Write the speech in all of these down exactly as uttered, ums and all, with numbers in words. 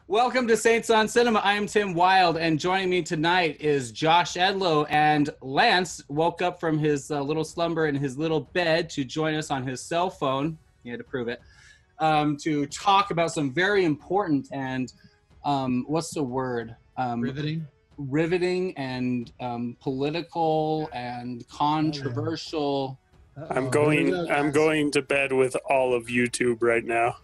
Welcome to Saints on Cinema. I am Tim Wilde, and joining me tonight is Josh Edlow, and Lance woke up from his uh, little slumber in his little bed to join us on his cell phone. He had to prove it, um, to talk about some very important and, um, what's the word? Um, riveting. Riveting and um, political and controversial. Uh-oh. I'm going. Go, I'm going to bed with all of YouTube right now.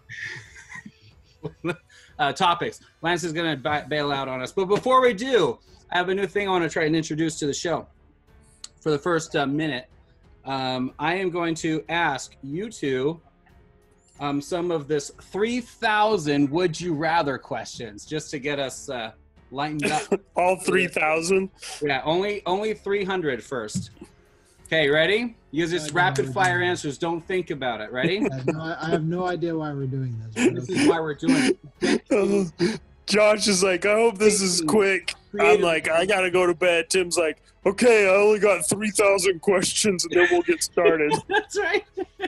uh, topics. Lance is going to bail out on us, but before we do, I have a new thing I want to try and introduce to the show. For the first uh, minute, um, I am going to ask you two um, some of this three thousand would you rather questions, just to get us uh, lightened up. All three thousand? Yeah, only only three hundred first. Okay, ready? Use this rapid fire answers. Don't think about it. Ready? I have, no, I have no idea why we're doing this. This is why we're doing it. Josh is like, I hope this is quick. I'm like, I gotta go to bed. Tim's like, okay, I only got three thousand questions and then we'll get started. That's right.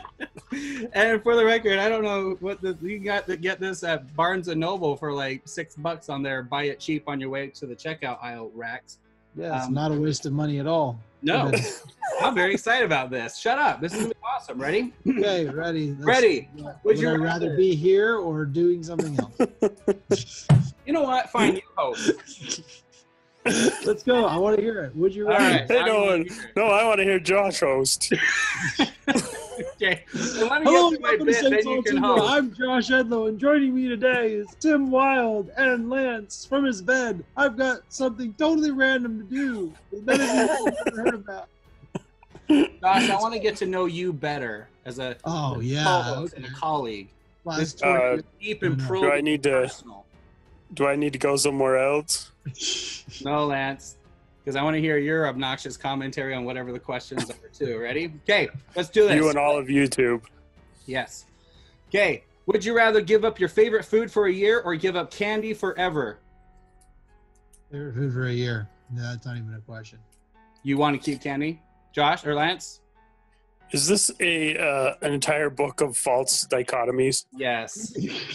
And for the record, I don't know what the, you got to get this at Barnes and Noble for like six bucks on their buy it cheap on your way to the checkout aisle racks. Yeah, it's um, not a waste of money at all. No. I'm very excited about this. Shut up. This is going to be awesome. Ready? Okay, ready. Let's, ready. Would, would you rather? rather be here or doing something else? You know what? Fine, you host. Let's go. I want to hear it. Would you rather? All right. Hey, no, one, no, I want to hear Josh host. Okay. So let me Hello, get to my bit, then you can host. I'm Josh Edlow, and joining me today is Tim Wilde and Lance from his bed. I've got something totally random to do that none of you have ever heard about. Josh, I want to get to know you better as a, oh, as a yeah, co-host okay. and a colleague. This uh, deep and pro. Do I need to? Personal. Do I need to go somewhere else? No, Lance. Because I want to hear your obnoxious commentary on whatever the questions are, too. Ready? Okay, let's do this. You and all of YouTube. Yes. Okay. Would you rather give up your favorite food for a year or give up candy forever? Favorite food for a year. No, that's not even a question. You want to keep candy? Josh or Lance? Is this a uh, an entire book of false dichotomies? Yes.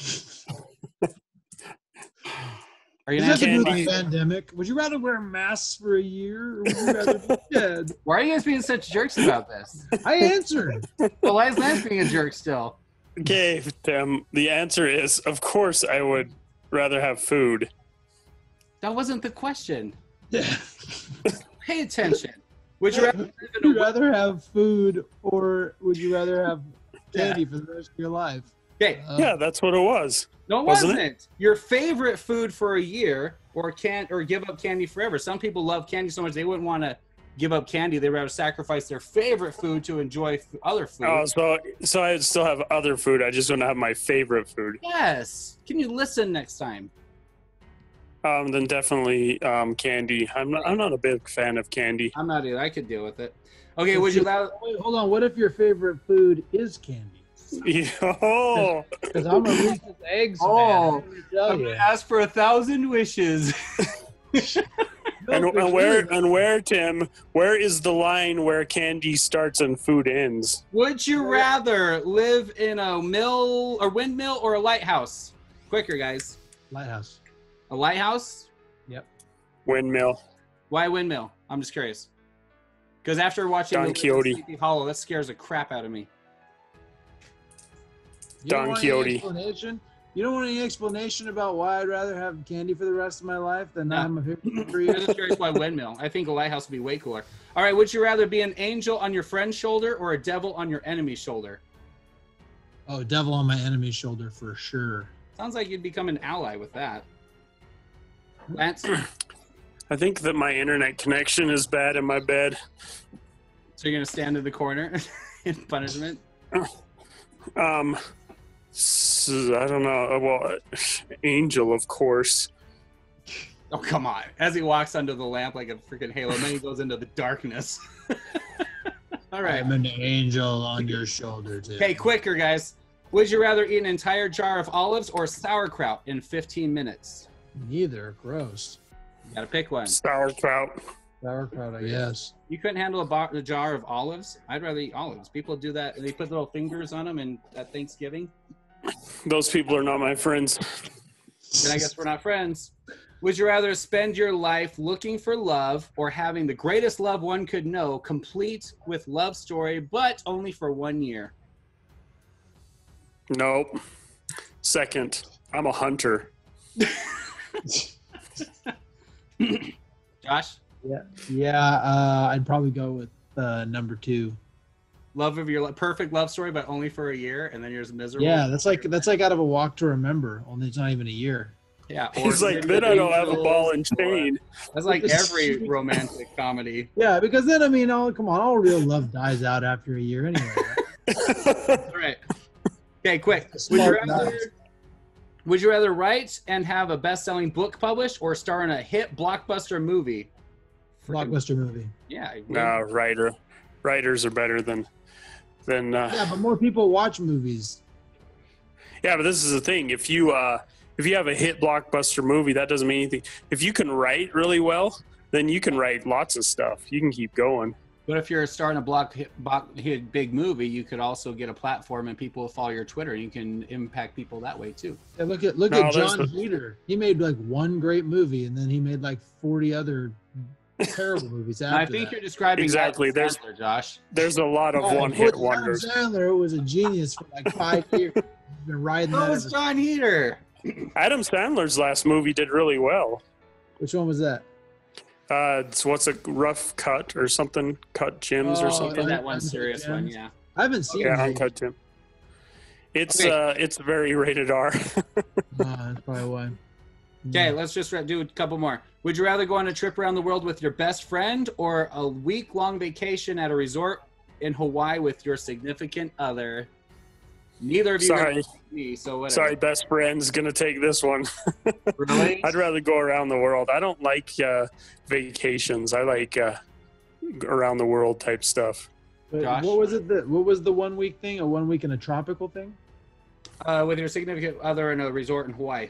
Are you not do the pandemic? Would you rather wear masks for a year, or would you rather be dead? Why are you guys being such jerks about this? I answered. Well, why is Lance being a jerk still? Okay, Tim. The answer is, of course, I would rather have food. That wasn't the question. Yeah. Pay attention. Would you rather, would you rather have food, or would you rather have candy yeah. for the rest of your life? Okay. Uh, yeah, that's what it was. No, it wasn't. wasn't it? Your favorite food for a year, or can or give up candy forever. Some people love candy so much they wouldn't want to give up candy. They'd rather sacrifice their favorite food to enjoy other food. Oh, so so I still have other food. I just don't have my favorite food. Yes. Can you listen next time? Um, then definitely um, candy. I'm not. I'm not a big fan of candy. I'm not either. I could deal with it. Okay. Would you allow? Wait, hold on. What if your favorite food is candy? Yo. Because I'm a Reese's Eggs oh, man. I'm gonna ask for a thousand wishes. and, and where and where Tim? Where is the line where candy starts and food ends? Would you rather live in a mill, a windmill, or a lighthouse? Quicker, guys. Lighthouse. A lighthouse? Yep. Windmill. Why windmill? I'm just curious. Because after watching Don the Quixote. Sleepy Hollow, that scares the crap out of me. You Don don't Quixote. Explanation? You don't want any explanation about why I'd rather have candy for the rest of my life than no. I'm a fifty-three. I'm just curious why windmill. I think a lighthouse would be way cooler. All right, would you rather be an angel on your friend's shoulder or a devil on your enemy's shoulder? Oh, devil on my enemy's shoulder for sure. Sounds like you'd become an ally with that. Lance? I think that my internet connection is bad in my bed. So you're going to stand in the corner in punishment? Um, so, I don't know. Well, angel, of course. Oh, come on. As he walks under the lamp like a freaking halo, and then he goes into the darkness. All right. I'm an angel on your shoulder, too. Okay, quicker, guys. Would you rather eat an entire jar of olives or sauerkraut in fifteen minutes? Neither. Gross. You gotta pick one. Sauerkraut. Sauerkraut, I guess. You couldn't handle a, bar, a jar of olives? I'd rather eat olives. People do that. They put little fingers on them and at Thanksgiving. Those people are not my friends. Then I guess we're not friends. Would you rather spend your life looking for love or having the greatest love one could know, complete with love story, but only for one year? Nope. Second, I'm a hunter. Josh? Yeah, yeah. Uh, I'd probably go with uh, number two. Love of your li- perfect love story, but only for a year, and then you're miserable. Yeah, that's like that's like out of A Walk to Remember. Only it's not even a year. Yeah. or He's like, then I don't have a ball and chain. That's like every romantic comedy. Yeah, because then I mean, oh come on, all real love dies out after a year anyway. Right? All right. Okay, quick. Would you rather, would you rather write and have a best-selling book published or star in a hit blockbuster movie? Blockbuster movie. Yeah. No, writer. Writers are better than than. Uh, Yeah, but more people watch movies. yeah, but this is the thing. If you uh, if you have a hit blockbuster movie, that doesn't mean anything. If you can write really well, then you can write lots of stuff. You can keep going. But if you're a star in a block hit, block hit big movie, you could also get a platform and people will follow your Twitter, and you can impact people that way too. Yeah, look at look No, at there's John the- Heater. He made like one great movie, and then he made like forty other terrible movies after And I think that. you're describing Exactly, Adam there's- Sandler, Josh. There's a lot of Oh, one-hit Adam wonders. Sandler was a genius for like five years. He's been riding So that. was ever- John Heater. Adam Sandler's last movie did really well. Which one was that? Uh, it's what's a rough cut or something? Cut gems Oh, or Oh, something? that one serious Yeah. one, yeah. I haven't seen Yeah, it. uncut gem. It's Okay. uh, it's very rated R. Uh, that's probably why. Okay, let's just ra- do a couple more. Would you rather go on a trip around the world with your best friend or a week-long vacation at a resort in Hawaii with your significant other? Neither of you are Sorry, me, so whatever. sorry, best friend's gonna take this one. Really? I'd rather go around the world. I don't like uh, vacations. I like uh, around the world type stuff. But Josh? what was it? That what was the one week thing? A one week in a tropical thing? Uh, with your significant other in a resort in Hawaii.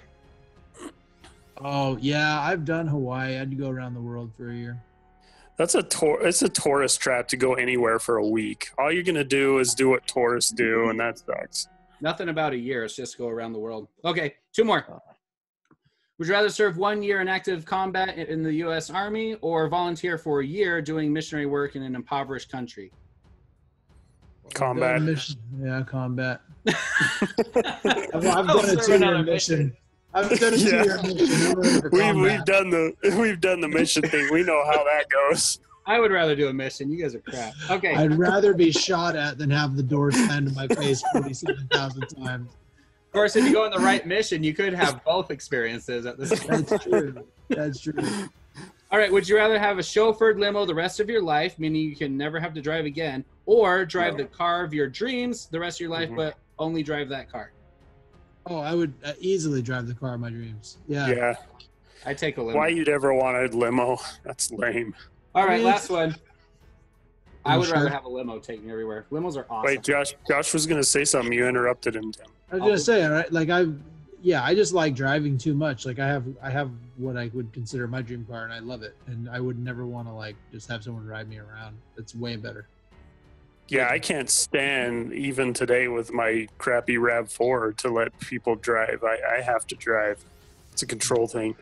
Oh yeah, I've done Hawaii. I'd go around the world for a year. That's a tour. It's a tourist trap to go anywhere for a week. All you're gonna do is do what tourists do, and that sucks. Nothing about a year. It's just go around the world. Okay, two more. Would you rather serve one year in active combat in the U S Army or volunteer for a year doing missionary work in an impoverished country? Combat. Done a mission. Yeah, combat. I've, I've I'll done a serve another two-year mission. I've done a Yeah. two-year mission. I'm ready for We combat. we've done the we've done the mission thing. We know how that goes. I would rather do a mission. You guys are crap. Okay. I'd rather be shot at than have the door slammed in my face forty-seven thousand times. Of course, if you go on the right mission, you could have both experiences at the same time. That's true. That's true. All right. Would you rather have a chauffeured limo the rest of your life, meaning you can never have to drive again, or drive No. the car of your dreams the rest of your life, Mhm. but only drive that car? Oh, I would uh, easily drive the car of my dreams. Yeah. Yeah. I take a limo. Why you'd ever want a limo? That's lame. All right. I mean, Last one. I You would rather sure? have a limo take me everywhere. Limos are awesome. Wait, Josh. Josh was gonna say something. You interrupted him, Tim. I was gonna say, all right, like I, yeah, I just like driving too much. Like I have, I have what I would consider my dream car, and I love it. And I would never want to like just have someone drive me around. It's way better. Yeah, I can't stand even today with my crappy RAV four to let people drive. I, I have to drive. It's a control thing.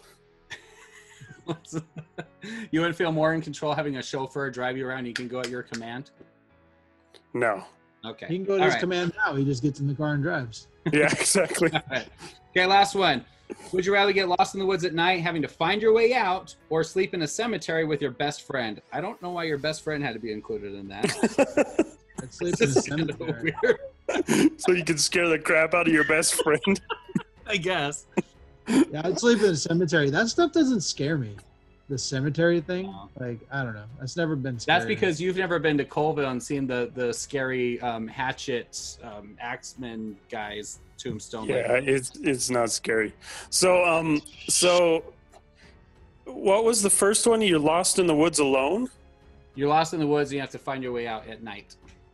You would feel more in control having a chauffeur drive you around. You can go at your command. No. Okay. He can go to All his right. command now. He just gets in the car and drives. Yeah, exactly. All right. Okay, last one. Would you rather get lost in the woods at night, having to find your way out, or sleep in a cemetery with your best friend? I don't know why your best friend had to be included in that. I'd sleep in a This is kind of cemetery. weird, So you can scare the crap out of your best friend. I guess. Yeah, I'd sleep in a cemetery. That stuff doesn't scare me. The cemetery thing, No. like I don't know. That's never been scary. That's because you've never been to Colville and seen the the scary um, hatchet um, axemen guys tombstone. Yeah, it's it's not scary. So um so what was the first one? You're lost in the woods alone? You're lost in the woods and you have to find your way out at night.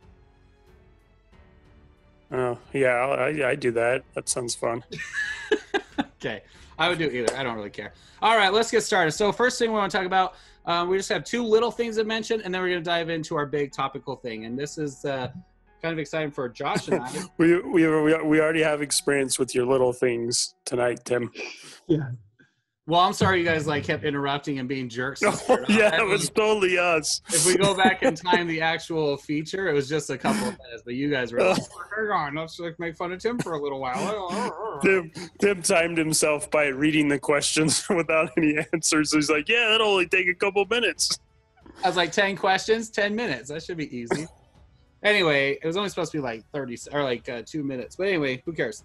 Oh, yeah, I I do that. That sounds fun. Okay, I would do either. I don't really care. All right, let's get started. So first thing we want to talk about, um, we just have two little things to mention, and then we're going to dive into our big topical thing. And this is uh, kind kind of excited for Josh and I. we, we we already have experience with your little things tonight, Tim. Yeah. Well, I'm sorry you guys like kept interrupting and being jerks. to Oh, start off. yeah, I it mean, was totally us. if we go back and time the actual feature, it was just a couple of minutes, but you guys were like, hang on, let's like make fun of Tim for a little while. Tim, Tim timed himself by reading the questions without any answers. He's like, yeah, that'll only take a couple minutes. I was like, ten questions, ten minutes. That should be easy. Anyway, it was only supposed to be like thirty or like uh, two minutes. But anyway, who cares?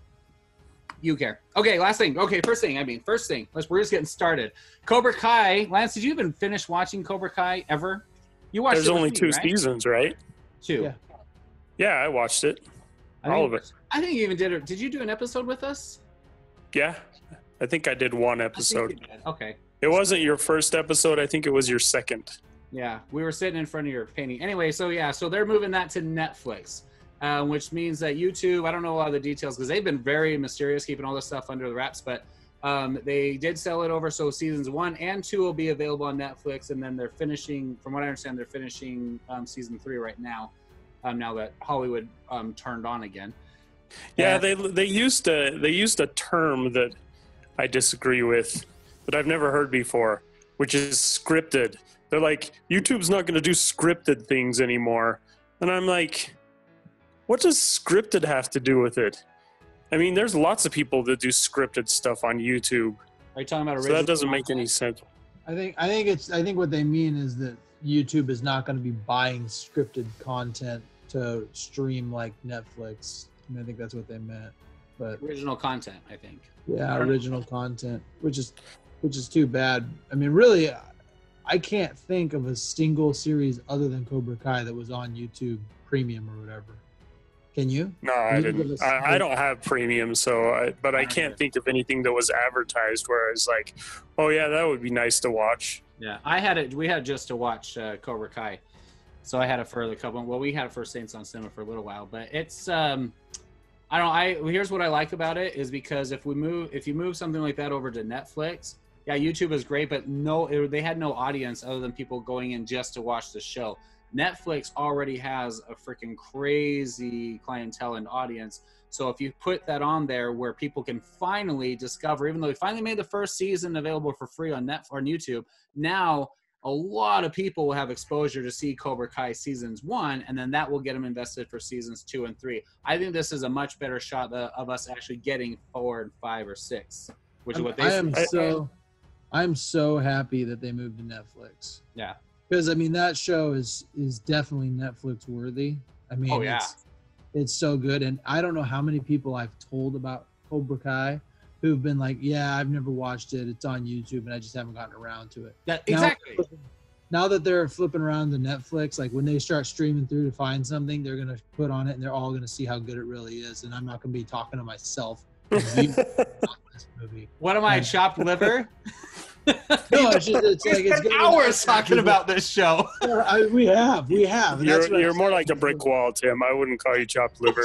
You care. Okay, last thing. Okay, first thing. I mean, first thing. Let's. We're just getting started. Cobra Kai. Lance, did you even finish watching Cobra Kai ever? You watched. There's it with only me, two right? seasons, right? Two. Yeah. Yeah, I watched it. I All think, of it. I think you even did it. Did you do an episode with us? Yeah, I think I did one I think episode. you did. Okay. It wasn't your first episode. I think it was your second. Yeah, we were sitting in front of your painting. Anyway, so yeah, so they're moving that to Netflix, uh, which means that YouTube, I don't know a lot of the details because they've been very mysterious, keeping all this stuff under the wraps, but um, they did sell it over. So seasons one and two will be available on Netflix, and then they're finishing, from what I understand, they're finishing um, season three right now, um, now that Hollywood um, turned on again. Yeah, And- they they used a they used a term that I disagree with, that I've never heard before, which is scripted. They're like, YouTube's not going to do scripted things anymore. And I'm like, what does scripted have to do with it? I mean, there's lots of people that do scripted stuff on YouTube. Are you talking about So original? that doesn't make content? any sense. I think I think it's I think what they mean is that YouTube is not going to be buying scripted content to stream like Netflix. I, mean, I think that's what they meant. But Original content, I think. yeah, original content, which is which is too bad. I mean, really, I can't think of a single series other than Cobra Kai that was on YouTube Premium or whatever. Can you? No, I You give didn't. us- I, I don't have premium, so I, but I I can't do. think of anything that was advertised where I was like, oh yeah, that would be nice to watch. Yeah, I had it. We had it just to watch uh, Cobra Kai, so I had it for the couple. Well, we had it for Saints on Cinema for a little while, but it's. Um, I don't. I here's what I like about it is because if we move, if you move something like that over to Netflix, yeah, YouTube is great, but no, it, they had no audience other than people going in just to watch the show. Netflix already has a freaking crazy clientele and audience. So if you put that on there where people can finally discover, even though we finally made the first season available for free on Net on YouTube, now a lot of people will have exposure to see Cobra Kai seasons one, and then that will get them invested for seasons two and three. I think this is a much better shot of us actually getting four and five or six, which is what they I am I- so I'm so happy that they moved to Netflix. Yeah. Because I mean that show is is definitely Netflix worthy. I mean, Oh, yeah. it's it's so good, and I don't know how many people I've told about Cobra Kai who've been like, "Yeah, I've never watched it. It's on YouTube, and I just haven't gotten around to it." That, Now- exactly. Now that they're flipping around to Netflix, like when they start streaming through to find something, they're gonna put on it, and they're all gonna see how good it really is. And I'm not gonna be talking to myself. You about this movie. What am I, chopped liver? No, it's just it's We like it's spent gonna be hours nice talking people- about this show. I, we have, we have. and You're, that's what you're I'm more saying. like a brick wall, Tim. I wouldn't call you chopped liver.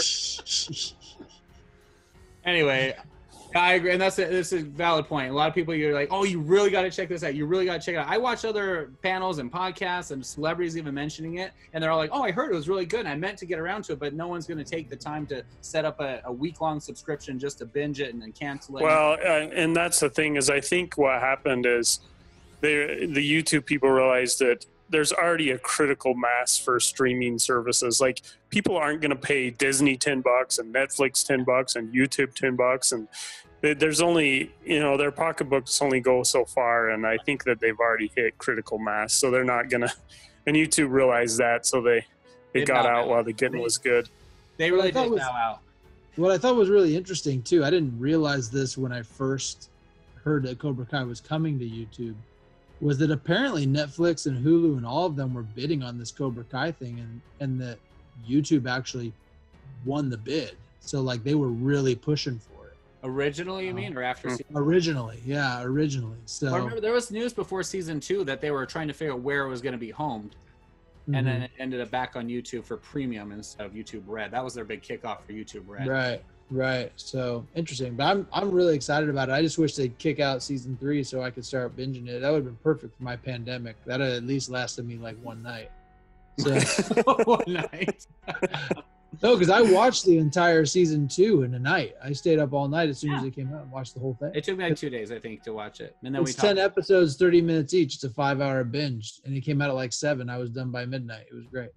Anyway, I agree, and that's a, that's a valid point. A lot of people, you're like, oh, you really got to check this out. You really got to check it out. I watch other panels and podcasts and celebrities even mentioning it, and they're all like, oh, I heard it was really good, and I meant to get around to it, but no one's going to take the time to set up a, a week-long subscription just to binge it and then cancel it. Well, uh, and that's the thing is I think what happened is they, the YouTube people realized that there's already a critical mass for streaming services. Like people aren't going to pay Disney ten bucks and Netflix ten bucks and YouTube ten bucks. And they- there's only, you know, their pocketbooks only go so far. And I think that they've already hit critical mass. So they're not going to, and YouTube realized that. So they, they, They got bowed out out. while the getting was good. they Well, I really thought did was- bow out. What I thought was really interesting too, I didn't realize this when I first heard that Cobra Kai was coming to YouTube, was that apparently Netflix and Hulu and all of them were bidding on this Cobra Kai thing, and and that YouTube actually won the bid. So like they were really pushing for it. Originally, you mean, or after Mm. season? Originally, yeah, originally. So I remember there was news before season two that they were trying to figure out where it was going to be homed. mhm. And then it ended up back on YouTube for premium instead of YouTube Red. That was their big kickoff for YouTube Red. Right, right. So interesting. But I'm I'm really excited about it. I just wish they'd kick out season three so I could start binging it. That would have been perfect for my pandemic. That at least lasted me like one night. So One night. No, because I watched the entire season two in a night. I stayed up all night as soon yeah. as it came out and watched the whole thing. It took me like two days, I think, to watch it. And then it's we talked. ten episodes, thirty minutes each. It's a five-hour binge, and it came out at like seven. I was done by midnight. It was great.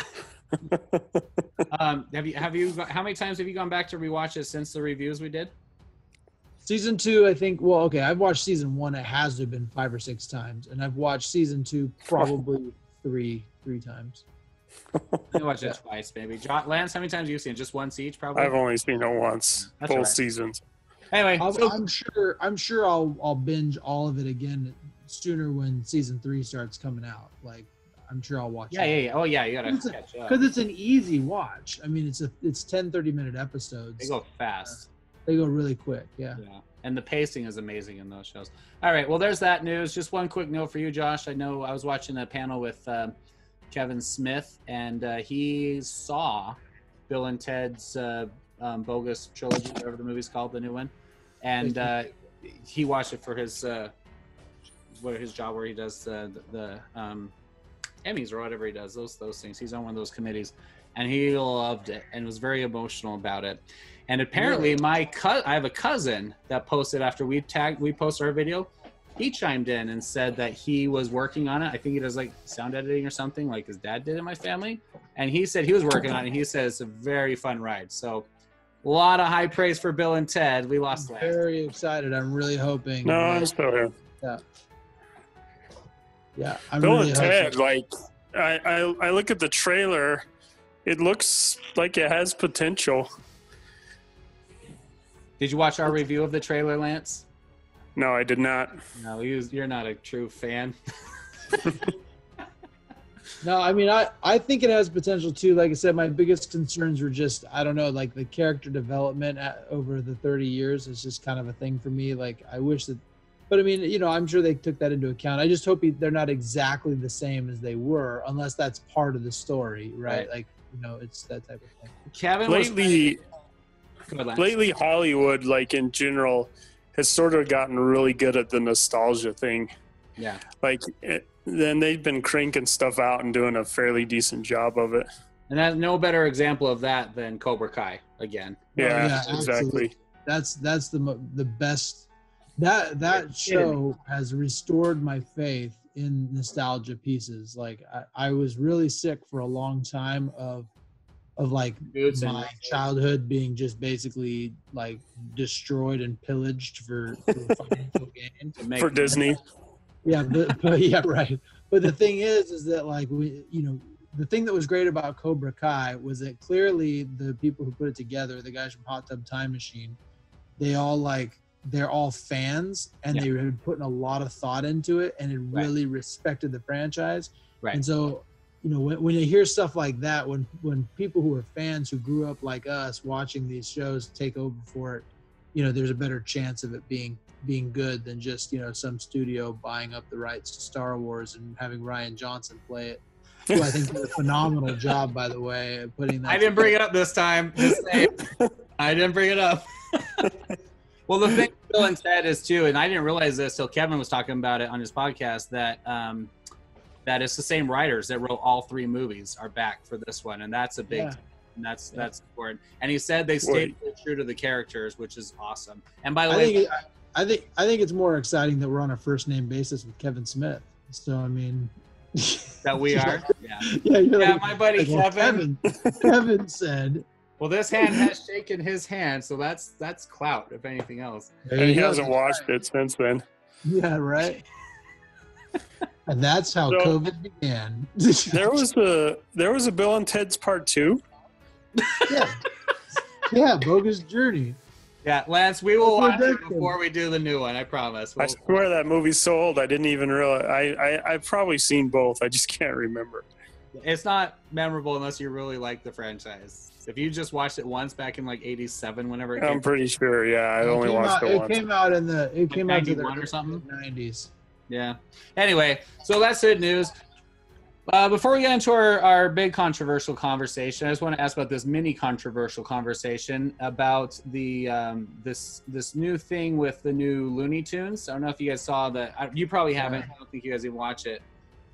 um, have you have you how many times have you gone back to rewatch it since the reviews we did? Season two, I think. Well, okay, I've watched season one. It has to have been five or six times, and I've watched season two probably three three times. I watched it twice, maybe. John, Lance, how many times have you seen it? Just once each, probably. I've only seen it once. That's both right. seasons. Anyway, I'll, so, I'm sure. I'm sure I'll I'll binge all of it again sooner when season three starts coming out. Like, I'm sure I'll watch. Yeah, it. yeah, yeah. Oh, yeah. You gotta it's catch a, up because it's an easy watch. I mean, it's a it's ten, thirty minute episodes. They go fast. Uh, they go really quick. Yeah. Yeah. And the pacing is amazing in those shows. All right. Well, there's that news. Just one quick note for you, Josh. I know I was watching a panel with um, Kevin Smith, and uh, he saw Bill and Ted's uh, um, Bogus Trilogy, whatever the movie's called, the new one. And uh, he watched it for his uh, what his job where he does uh, the, the um, Emmys or whatever he does, those those things. He's on one of those committees. And he loved it and was very emotional about it. And apparently, my co- I have a cousin that posted after we tagged, we posted our video. He chimed in and said that he was working on it. I think he does like sound editing or something, like his dad did in my family. And he said he was working on it. And he said it's a very fun ride. So, a lot of high praise for Bill and Ted. We lost. I'm very excited. I'm really hoping. No, I'm still here. Yeah. Yeah. I'm Bill really and hoping. Ted, like I, I, I look at the trailer. It looks like it has potential. Did you watch our review of the trailer, Lance? No, I did not. No, you're not a true fan. No, I mean, I, I think it has potential too. Like I said, my biggest concerns were just, I don't know, like the character development at, over the thirty years is just kind of a thing for me. Like, I wish that, but I mean, you know, I'm sure they took that into account. I just hope he, they're not exactly the same as they were, unless that's part of the story, right? Right. Like, you know, it's that type of thing. Kevin Lately, was lately Hollywood, like in general, has sort of gotten really good at the nostalgia thing. Yeah. Like, it, then they've been cranking stuff out and doing a fairly decent job of it. And that's no better example of that than Cobra Kai again. Yeah, yeah, exactly. absolutely. That's that's the mo- the best. That that show has restored my faith in nostalgia pieces. Like I, I was really sick for a long time of of like Dudes my and- childhood being just basically like destroyed and pillaged for, for financial gain. to make For Disney. Yeah, but, but yeah, right. But the thing is, is that like we, you know, the thing that was great about Cobra Kai was that clearly the people who put it together, the guys from Hot Tub Time Machine, they all like they're all fans and Yeah. they had put in a lot of thought into it and it Right. really respected the franchise. Right. And so, you know, when, when you hear stuff like that, when when people who are fans who grew up like us watching these shows take over for it, you know, there's a better chance of it being being good than just, you know, some studio buying up the rights to Star Wars and having Ryan Johnson play it. Who I think did a phenomenal job, by the way, at putting that. I didn't bring it up this time. Just saying. I didn't bring it up. Well, the thing with Bill and Ted is too, and I didn't realize this till Kevin was talking about it on his podcast, that um, that it's the same writers that wrote all three movies are back for this one, and that's a big, Yeah. and that's Yeah. that's important. And he said they stayed true to the characters, which is awesome. And by the I way, think, it, I think I think it's more exciting that we're on a first name basis with Kevin Smith. So I mean, that we are, yeah, yeah, you're yeah, like, my buddy like, well, Kevin. Kevin. Kevin said. Well, this hand has shaken his hand, so that's that's clout, if anything else. There And you he go. hasn't watched it since then. Yeah, right. And that's how So- COVID began. There was a there was a Bill and Ted's Part Two. yeah, yeah, Bogus Journey. Yeah, Lance, we will watch That's it what that before we do the new one. I promise. I We'll, swear that movie's so old I didn't even realize. I, I I've probably seen both. I just can't remember. it's not memorable unless you really like the franchise. If you just watched it once back in like eighty-seven, whenever it came I'm pretty sure. Yeah, I It only came watched out, it it once. came out in the it came out to the ninety-one or something? nineties. Yeah. Anyway, so that's good news. Uh, before we get into our, our big controversial conversation, I just want to ask about this mini controversial conversation about the um, this this new thing with the new Looney Tunes. I don't know if you guys saw that. You probably haven't. I don't think you guys even watch it.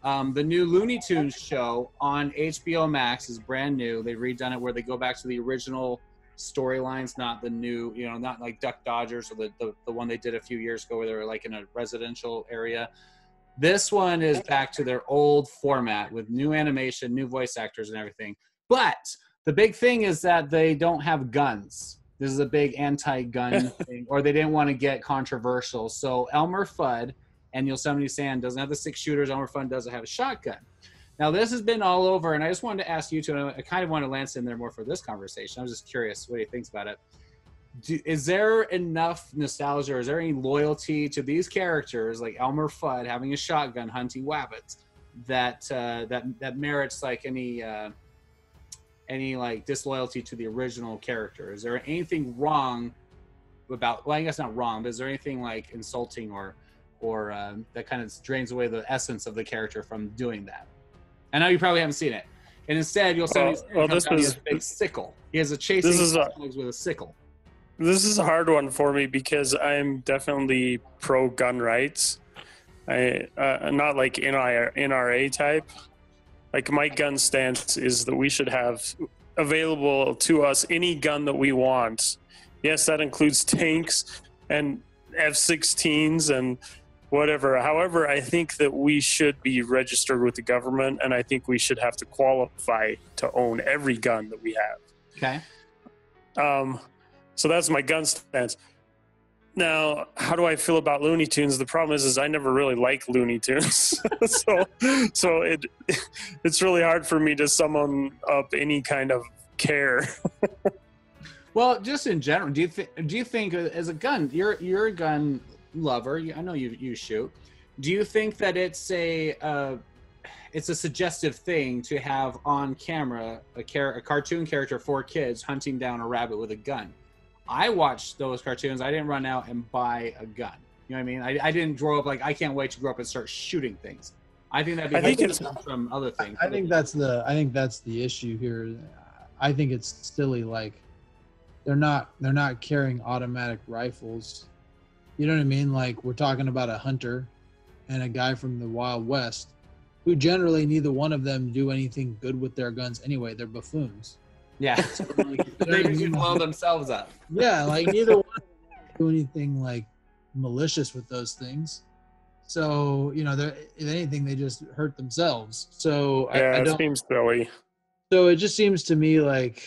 Um, the new Looney Tunes show on H B O Max is brand new. They've redone it where they go back to the original storylines, not the new, you know, not like Duck Dodgers or the, the, the one they did a few years ago where they were like in a residential area. This one is back to their old format with new animation, new voice actors and everything. But the big thing is that they don't have guns. This is a big anti-gun thing, or they didn't want to get controversial. So Elmer Fudd and Yosemite Sam doesn't have the six shooters. Elmer Fudd doesn't have a shotgun. Now, this has been all over, and I just wanted to ask you two, and I kind of want to Lance in there more for this conversation. I was just curious what he thinks about it. Do, is there enough nostalgia, or is there any loyalty to these characters, like Elmer Fudd having a shotgun hunting wabbits, that uh, that that merits like any uh, any like disloyalty to the original character? Is there anything wrong about? Well, I guess not wrong, but is there anything like insulting or or um, that kind of drains away the essence of the character from doing that? I know you probably haven't seen it, and instead you'll send well, well, this is a big sickle. He has a chasing this is a, with a sickle. This is a hard one for me because I'm definitely pro gun rights. I uh, not like N R A type. Like my gun stance is that we should have available to us any gun that we want. Yes, that includes tanks and F sixteens and whatever. However, I think that we should be registered with the government, and I think we should have to qualify to own every gun that we have. Okay. Um, so that's my gun stance. Now, how do I feel about Looney Tunes? The problem is, is I never really like Looney Tunes, so so it it's really hard for me to summon up any kind of care. Well, just in general, do you think do you think as a gun, you're you're a gun lover? I know you you shoot. Do you think that it's a uh, it's a suggestive thing to have on camera a car- a cartoon character for kids hunting down a rabbit with a gun? I watched those cartoons. I didn't run out and buy a gun. You know what I mean? I, I didn't grow up like I can't wait to grow up and start shooting things. I think that I think it's from other things. I think that's the I think that's the issue here. I think it's silly. Like they're not they're not carrying automatic rifles. You know what I mean? Like we're talking about a hunter and a guy from the Wild West, who generally neither one of them do anything good with their guns anyway. They're buffoons. Yeah, so, like, they can blow themselves up. Yeah, like neither one of them do anything like malicious with those things. So you know, if anything, they just hurt themselves. So yeah, I, I don't, it seems silly. So it just seems to me like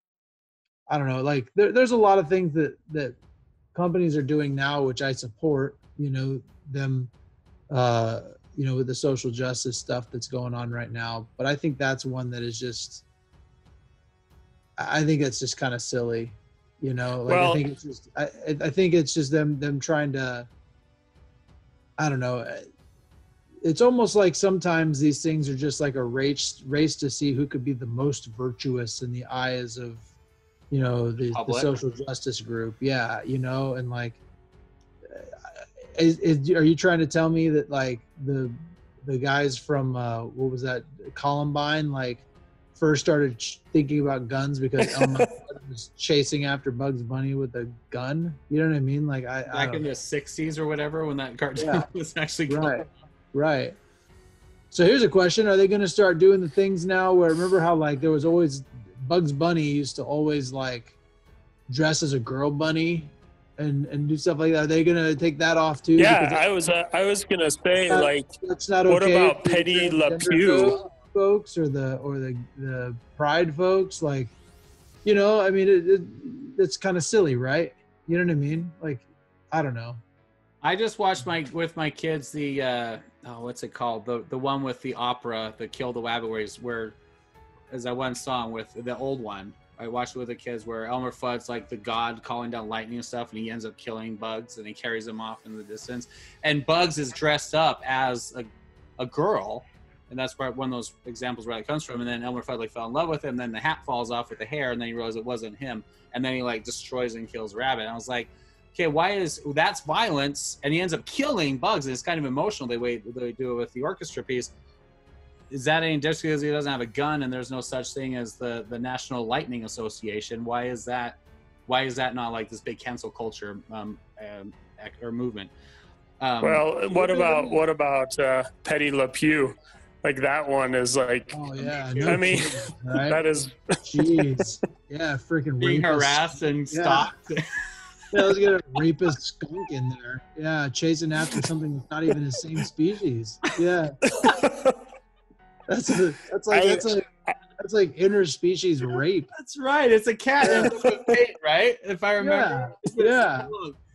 I don't know. Like there, there's a lot of things that that companies are doing now, which I support. You know, them, uh, you know, with the social justice stuff that's going on right now. But I think that's one that is just. I think it's just kind of silly, you know. Like well, I think it's just, I, I think it's just them, them trying to. I don't know. It's almost like sometimes these things are just like a race, race to see who could be the most virtuous in the eyes of, you know, the, the social justice group. Yeah, you know, and like, is, is, are you trying to tell me that like the the guys from uh, what was that Columbine like? First started thinking about guns because Elmer was chasing after Bugs Bunny with a gun. You know what I mean? Like I back I in the sixties or whatever when that cartoon yeah. was actually right, on. Right. So here's a question: are they going to start doing the things now? Where remember how like there was always Bugs Bunny used to always like dress as a girl bunny and and do stuff like that. Are they going to take that off too? Yeah, I was uh, I was going to say not, like, that's not what okay about Petty Le Pew? Folks or the or the the pride folks, like, you know, I mean it, it it's kind of silly, right? You know what I mean? Like I don't know. I just watched my with my kids the uh oh what's it called, the the one with the opera, the Kill the Wabbit, where he's where is that one song with the old one. I watched it with the kids where Elmer Fudd's like the god calling down lightning and stuff, and he ends up killing Bugs and he carries him off in the distance, and Bugs is dressed up as a a girl. And that's where one of those examples where it comes from. And then Elmer Fudd like fell in love with him. Then the hat falls off with the hair, and then he realizes it wasn't him. And then he like destroys and kills Rabbit. And I was like, okay, why is that's violence? And he ends up killing Bugs. And it's kind of emotional the way they do it with the orchestra piece. Is that any different because he doesn't have a gun and there's no such thing as the the National Lightning Association? Why is that? Why is that not like this big cancel culture um, um, or movement? Um, well, what about what about uh, Petty Le Pew? like that one is like, Oh yeah, no I mean, kidding, right? that is, Jeez, yeah, freaking Being rapist. harassed and Yeah. stalked. Yeah, let's get a rapist skunk in there. Yeah, chasing after something that's not even his same species. Yeah, that's a, that's like I- that's like that's like interspecies rape. That's right. It's a cat and a fate, right? If I remember. Yeah,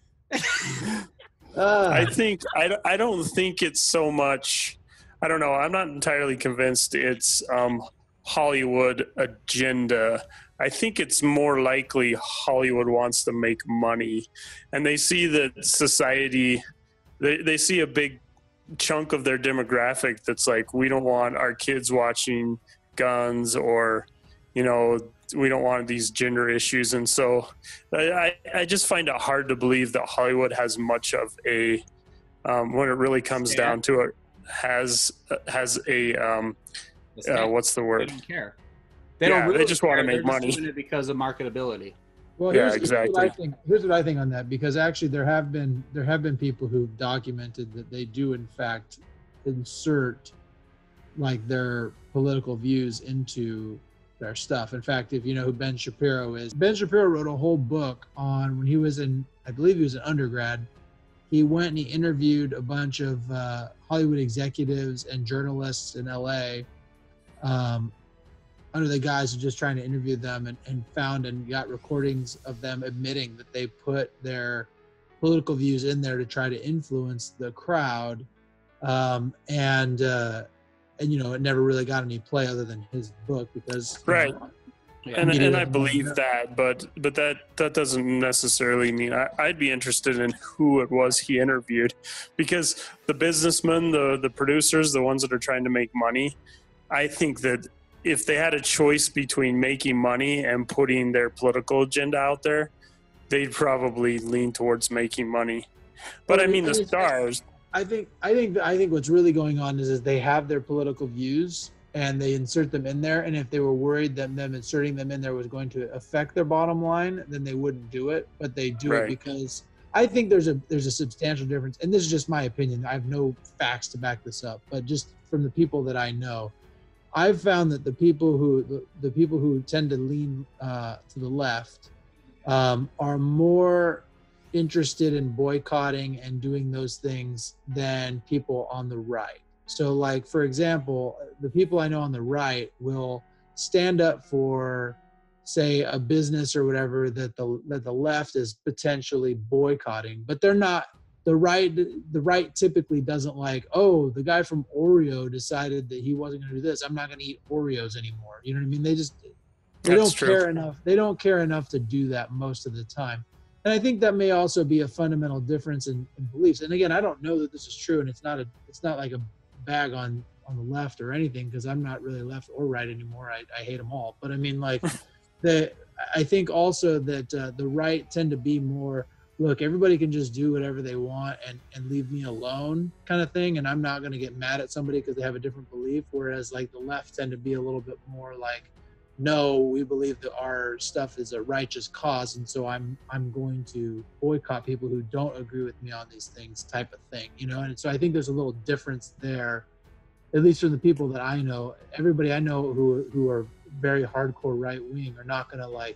Uh, I think I, don't- I don't think it's so much. I don't know. I'm not entirely convinced it's um, Hollywood agenda. I think it's more likely Hollywood wants to make money, and they see that society. They they see a big chunk of their demographic that's like, we don't want our kids watching guns, or, you know, we don't want these gender issues. And so I, I just find it hard to believe that Hollywood has much of a, um, when it really comes Stand. down to it, has, has a, um, uh, what's the They word? don't care. They Yeah, don't really they just wanna care. make They're just money. doing it because of marketability. Well, Yeah, here's, here's exactly. what I think. Here's what I think on that, because actually there have been there have been people who've documented that they do in fact insert like their political views into their stuff. In fact, if you know who Ben Shapiro is, Ben Shapiro wrote a whole book on when he was in, I believe he was an undergrad. He went and he interviewed a bunch of uh, Hollywood executives and journalists in L A. Um, under the guise of just trying to interview them, and, and found and got recordings of them admitting that they put their political views in there to try to influence the crowd. Um, and, uh, and, you know, it never really got any play other than his book because, you Right. know, And, media and I doesn't believe know. that, but but that that doesn't necessarily mean I, I'd be interested in who it was he interviewed, because the businessmen, the the producers, the ones that are trying to make money, I think that if they had a choice between making money and putting their political agenda out there, they'd probably lean towards making money. But Well, I mean, the I think- stars. I think I think I think what's really going on is, is they have their political views and they insert them in there. And if they were worried that them inserting them in there was going to affect their bottom line, then they wouldn't do it. But they do Right. it because I think there's a there's a substantial difference. And this is just my opinion. I have no facts to back this up, but just from the people that I know, I've found that the people who the, the people who tend to lean uh, to the left um, are more interested in boycotting and doing those things than people on the right. So, like for example, the people I know on the right will stand up for, say, a business or whatever that the that the left is potentially boycotting, but they're not. The right, the right typically doesn't like, oh, the guy from Oreo decided that he wasn't going to do this. I'm not going to eat Oreos anymore. You know what I mean? They just, they That's don't true. care enough. They don't care enough to do that most of the time. And I think that may also be a fundamental difference in, in beliefs. And again, I don't know that this is true, and it's not a, it's not like a bag on on the left or anything, because I'm not really left or right anymore. I, I hate them all. But I mean, like, the I think also that uh, the right tend to be more, look, everybody can just do whatever they want and, and leave me alone kind of thing. And I'm not going to get mad at somebody because they have a different belief. Whereas like the left tend to be a little bit more like, no, we believe that our stuff is a righteous cause. And so I'm, I'm going to boycott people who don't agree with me on these things type of thing, you know? And so I think there's a little difference there, at least from the people that I know. Everybody I know who, who are very hardcore right wing are not going to like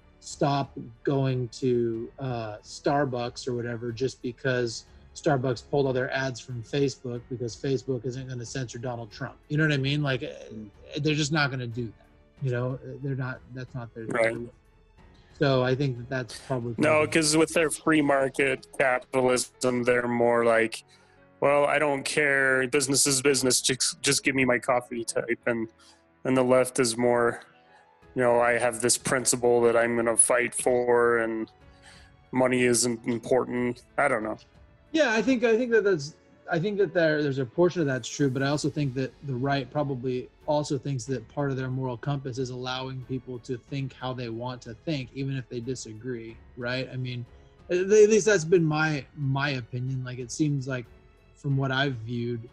stop going to uh, Starbucks or whatever just because Starbucks pulled all their ads from Facebook because Facebook isn't going to censor Donald Trump. You know what I mean? Like, they're just not going to do that. You know, they're not, that's not their Right. thing. So I think that that's probably. No, because with their free market capitalism, they're more like, well, I don't care. Business is business. Just, just give me my coffee type. And, and the left is more, you know, I have this principle that I'm going to fight for, and money isn't important. I don't know. Yeah, I think I think that that's I think that there there's a portion of that's true, but I also think that the right probably also thinks that part of their moral compass is allowing people to think how they want to think, even if they disagree. Right? I mean, at least that's been my my opinion. Like, it seems like from what I've viewed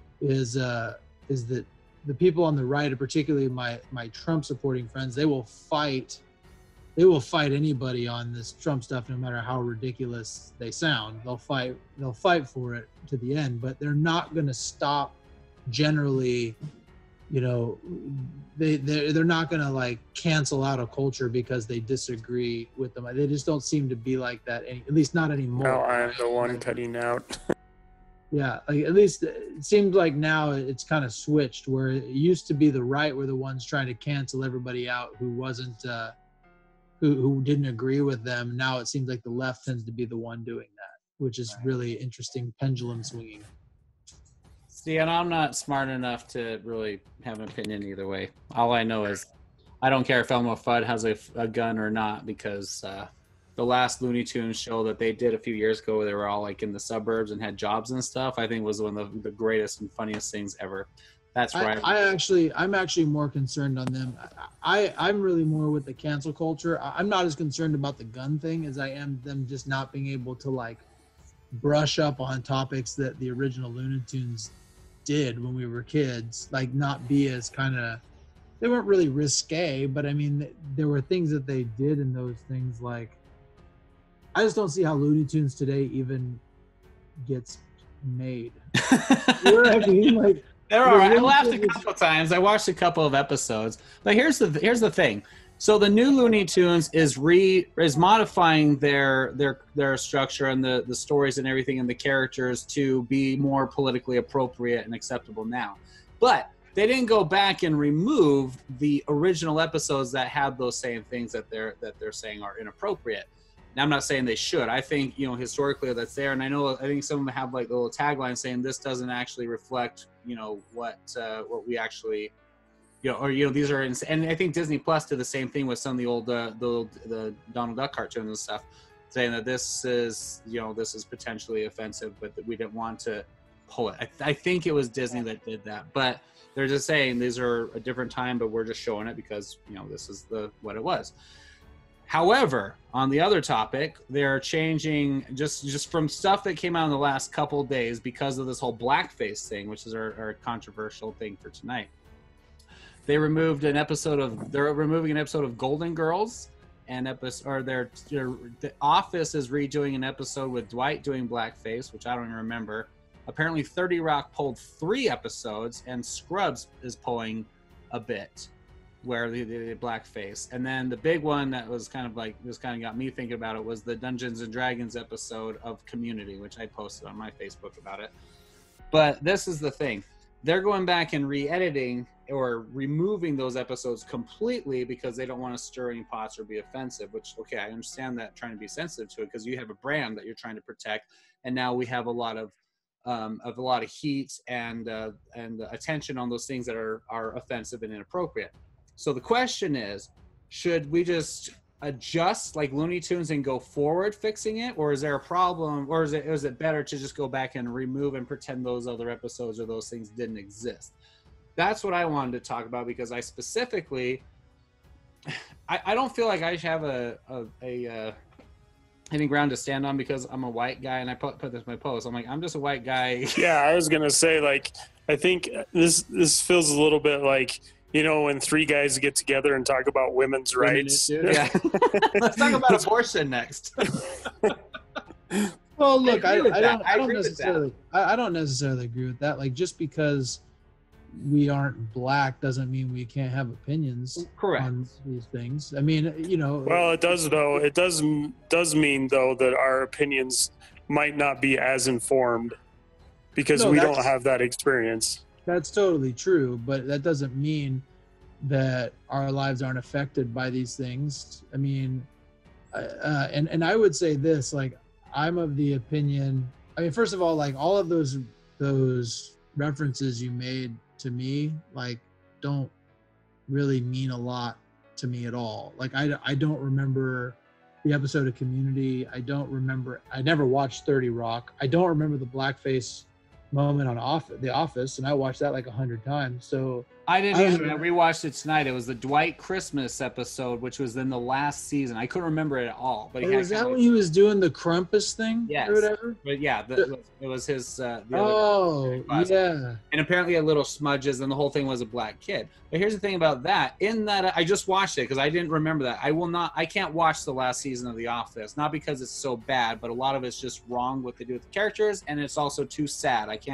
is uh, is that the people on the right, and particularly my my Trump supporting friends, they will fight. They will fight anybody on this Trump stuff, no matter how ridiculous they sound. They'll fight. They'll fight for it to the end, but they're not going to stop generally, you know, they they're, they're not gonna like cancel out a culture because they disagree with them. They just don't seem to be like that, any, at least not anymore. No, I'm right? the one Like, cutting out. yeah, like at least it seems like now it's kind of switched, where it used to be the right were the ones trying to cancel everybody out who wasn't uh, who who didn't agree with them. Now it seems like the left tends to be the one doing that, which is really interesting pendulum swinging. See, and I'm not smart enough to really have an opinion either way. All I know is I don't care if Elmo Fudd has a, a gun or not, because uh, the last Looney Tunes show that they did a few years ago, where they were all like in the suburbs and had jobs and stuff, I think was one of the, the greatest and funniest things ever. That's right. I, I actually, I'm actually more concerned on them. I, I'm really more with the cancel culture. I'm not as concerned about the gun thing as I am them just not being able to like brush up on topics that the original Looney Tunes did when we were kids, like not be as kind of, they weren't really risque, but I mean, there were things that they did in those things. Like, I just don't see how Looney Tunes today even gets made. You know what I mean? Like, there are. I laughed a couple times. I watched a couple of episodes, but here's the here's the thing. So the new Looney Tunes is re is modifying their their their structure and the the stories and everything and the characters to be more politically appropriate and acceptable now. But they didn't go back and remove the original episodes that had those same things that they're that they're saying are inappropriate. Now, I'm not saying they should. I think, you know, historically that's there, and I know I think some of them have like a little tagline saying this doesn't actually reflect, you know, what uh, what we actually. You know, or you know, these are, ins- and I think Disney Plus did the same thing with some of the old, uh, the old, the Donald Duck cartoons and stuff, saying that this is, you know, this is potentially offensive, but that we didn't want to pull it. I, th- I think it was Disney that did that, but they're just saying these are a different time, but we're just showing it because, you know, this is the what it was. However, on the other topic, they're changing just just from stuff that came out in the last couple of days because of this whole Blackface thing, which is our, our controversial thing for tonight. They removed an episode of, they're removing an episode of Golden Girls, and episode, or they're, they're, The Office is redoing an episode with Dwight doing blackface, which I don't even remember. Apparently thirty Rock pulled three episodes, and Scrubs is pulling a bit where they did blackface. And then the big one that was kind of like, this kind of got me thinking about it was the Dungeons and Dragons episode of Community, which I posted on my Facebook about it. But this is the thing. They're going back and re-editing or removing those episodes completely because they don't want to stir any pots or be offensive, which, okay, I understand that, trying to be sensitive to it because you have a brand that you're trying to protect. And now we have a lot of, um, of a lot of heat and, uh, and attention on those things that are, are offensive and inappropriate. So the question is, should we just adjust like Looney Tunes and go forward fixing it, or is there a problem, or is it is it better to just go back and remove and pretend those other episodes or those things didn't exist? That's what I wanted to talk about, because I specifically I, I don't feel like I have a a, a uh, any ground to stand on because I'm a white guy, and I put put this in my post. I'm like, I'm just a white guy. Yeah, I was gonna say, like, I think this this feels a little bit like, you know, when three guys get together and talk about women's rights. Yeah. Let's talk about abortion next. Well, look, I, I, I don't, I I don't necessarily, I, I don't necessarily agree with that. Like, just because we aren't black doesn't mean we can't have opinions Correct. on these things. I mean, you know. Well, it does though. It does does mean though that our opinions might not be as informed because No, we that's- don't have that experience. That's totally true, but that doesn't mean that our lives aren't affected by these things. I mean, uh, and and I would say this, like, I'm of the opinion. I mean, first of all, like, all of those those references you made to me, like, don't really mean a lot to me at all. Like, I I don't remember the episode of Community. I don't remember. I never watched thirty Rock. I don't remember the blackface moment on off The Office, and I watched that like a hundred times. So I didn't I either. I don't- rewatched it tonight. It was the Dwight Christmas episode, which was in the last season. I couldn't remember it at all. But he oh, had was that kind of- when he was doing the Krampus thing? Yes. Or whatever? But yeah, the, it was his. Uh, the other, Oh, was. yeah. and apparently a little smudges, and the whole thing was a black kid. But here's the thing about that. In that, I just watched it because I didn't remember that. I will not. I can't watch the last season of The Office, not because it's so bad, but a lot of it's just wrong what they do with the characters, and it's also too sad. I can't.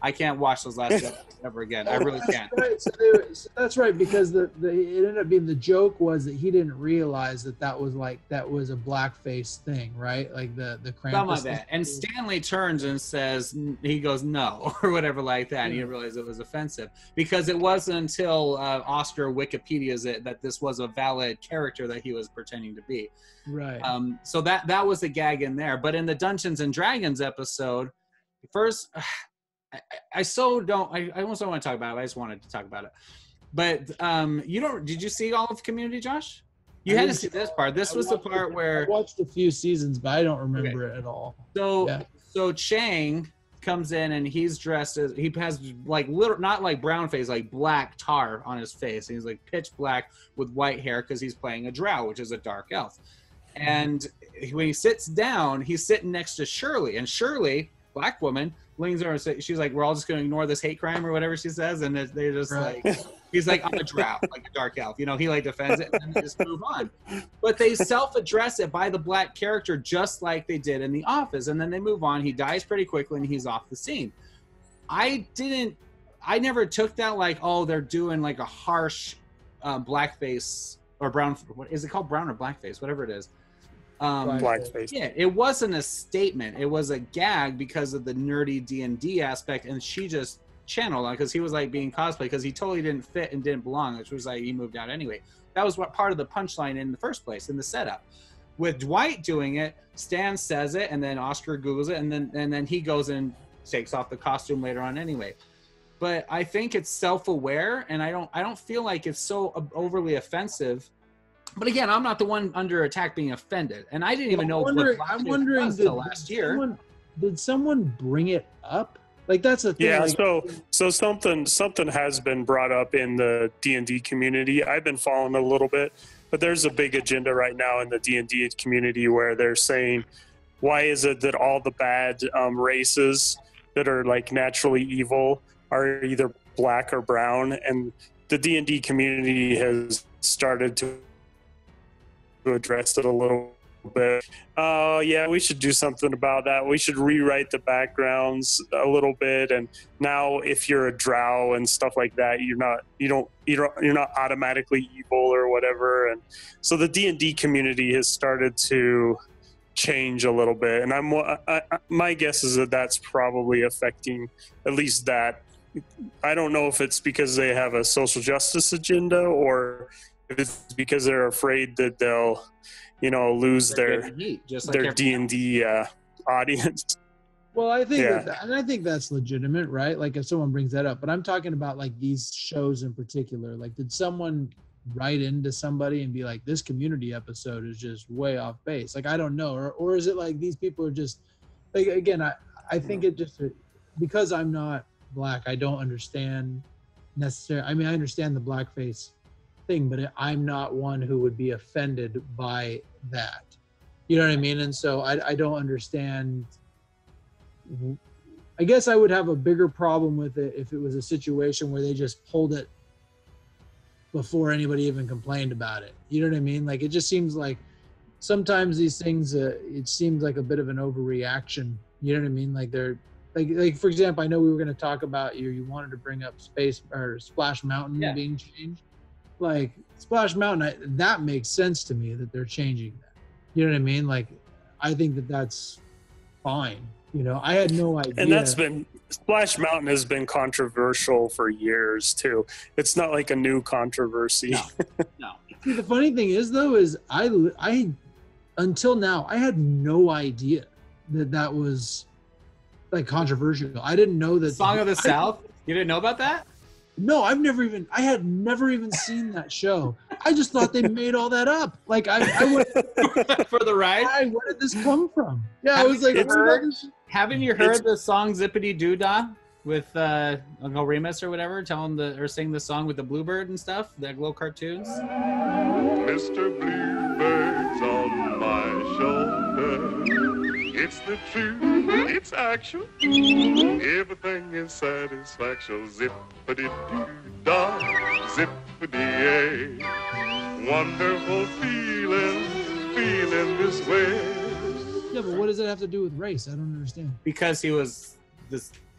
I can't watch those last two ever again. I really can't. Right. So, they were, so that's right, because the, the it ended up being the joke was that he didn't realize that that was like that was a blackface thing, right? Like the the Krampus. Some of that. And Stanley turns and says, he goes, no, or whatever like that. And he didn't realize it was offensive because it wasn't until uh, Oscar Wikipedia's it that this was a valid character that he was pretending to be. Right. Um, so that that was the gag in there. But in the Dungeons and Dragons episode, first. I, I so don't I, I almost don't want to talk about it. I just wanted to talk about it. But um you don't did you see all of Community, Josh? You I had to see this part. This I was the part it, where I watched a few seasons, but I don't remember okay. it at all. So yeah. so Chang comes in and he's dressed as he has like little not like brown face, like black tar on his face. And he's like pitch black with white hair because he's playing a drow, which is a dark elf. And when he sits down, he's sitting next to Shirley, and Shirley, black woman, leans over and says, she's like, we're all just going to ignore this hate crime or whatever she says. And they're just right. like, he's like, I'm a drow, like a dark elf. You know, he like defends it and then they just move on. But they self-address it by the black character just like they did in The Office. And then they move on. He dies pretty quickly and he's off the scene. I didn't, I never took that like, oh, they're doing like a harsh uh, blackface or brown, what is it called? Brown or blackface, whatever it is. Um, Blackface. Yeah, it wasn't a statement. It was a gag because of the nerdy D and D aspect, and she just channeled on because he was like being cosplay because he totally didn't fit and didn't belong, which was like he moved out anyway. That was what part of the punchline in the first place in the setup. With Dwight doing it, Stan says it, and then Oscar Googles it, and then and then he goes and takes off the costume later on anyway. But I think it's self-aware, and I don't I don't feel like it's so overly offensive. But again, I'm not the one under attack being offended, and I didn't even know I'm wondering, what I'm wondering was did, till last did year. Someone, did someone bring it up? Like that's a thing. Yeah, like, so so something something has been brought up in the D and D community. I've been following a little bit, but there's a big agenda right now in the D and D community where they're saying, why is it that all the bad um, races that are like naturally evil are either black or brown? And the D and D community has started to address it a little bit. Oh, uh, yeah, we should do something about that. We should rewrite the backgrounds a little bit. And now, if you're a drow and stuff like that, you're not, you don't, you don't, you're not automatically evil or whatever. And so the D and D community has started to change a little bit. And I'm, I, I, my guess is that that's probably affecting at least that. I don't know if it's because they have a social justice agenda or if it's because they're afraid that they'll, you know, lose They're their heat, just like their D and D uh, audience. Well, I think, Yeah. that, and I think that's legitimate, right? Like if someone brings that up, but I'm talking about like these shows in particular. Like, did someone write into somebody and be like, "This Community episode is just way off base"? Like, I don't know, or or is it like these people are just like again? I I think it just because I'm not black, I don't understand necessarily. I mean, I understand the blackface thing, but I'm not one who would be offended by that. You know what I mean? And so I, I don't understand. I guess I would have a bigger problem with it if it was a situation where they just pulled it before anybody even complained about it. You know what I mean? Like, it just seems like sometimes these things, uh, it seems like a bit of an overreaction. You know what I mean? Like they're like, like for example, I know we were going to talk about you, you wanted to bring up Space or Splash Mountain Yeah. being changed. Like Splash Mountain, I, that makes sense to me that they're changing that. You know what I mean? Like, I think that that's fine. You know, I had no idea. And that's been, Splash Mountain has been controversial for years too. It's not like a new controversy. No, no. See, the funny thing is though, is I, I, until now, I had no idea that that was like controversial. I didn't know that. Song of the I, South? You didn't know about that? No, I've never even, I had never even seen that show. I just thought they made all that up. Like, I, I went, For the ride? why, where did this come from? Yeah, I Haven't was like, you where heard- did this- Haven't you heard It's- the song Zippity Doo Dah with uh, Uncle Remus or whatever, telling the or sing the song with the bluebird and stuff, that little cartoons? Mister Bluebird's on my shoulder. It's the truth, it's action. Everything is satisfaction. Zippity-doo-dah, zippity-yay. Wonderful feeling, feeling this way. Yeah, but what does it have to do with race? I don't understand. Because he was this.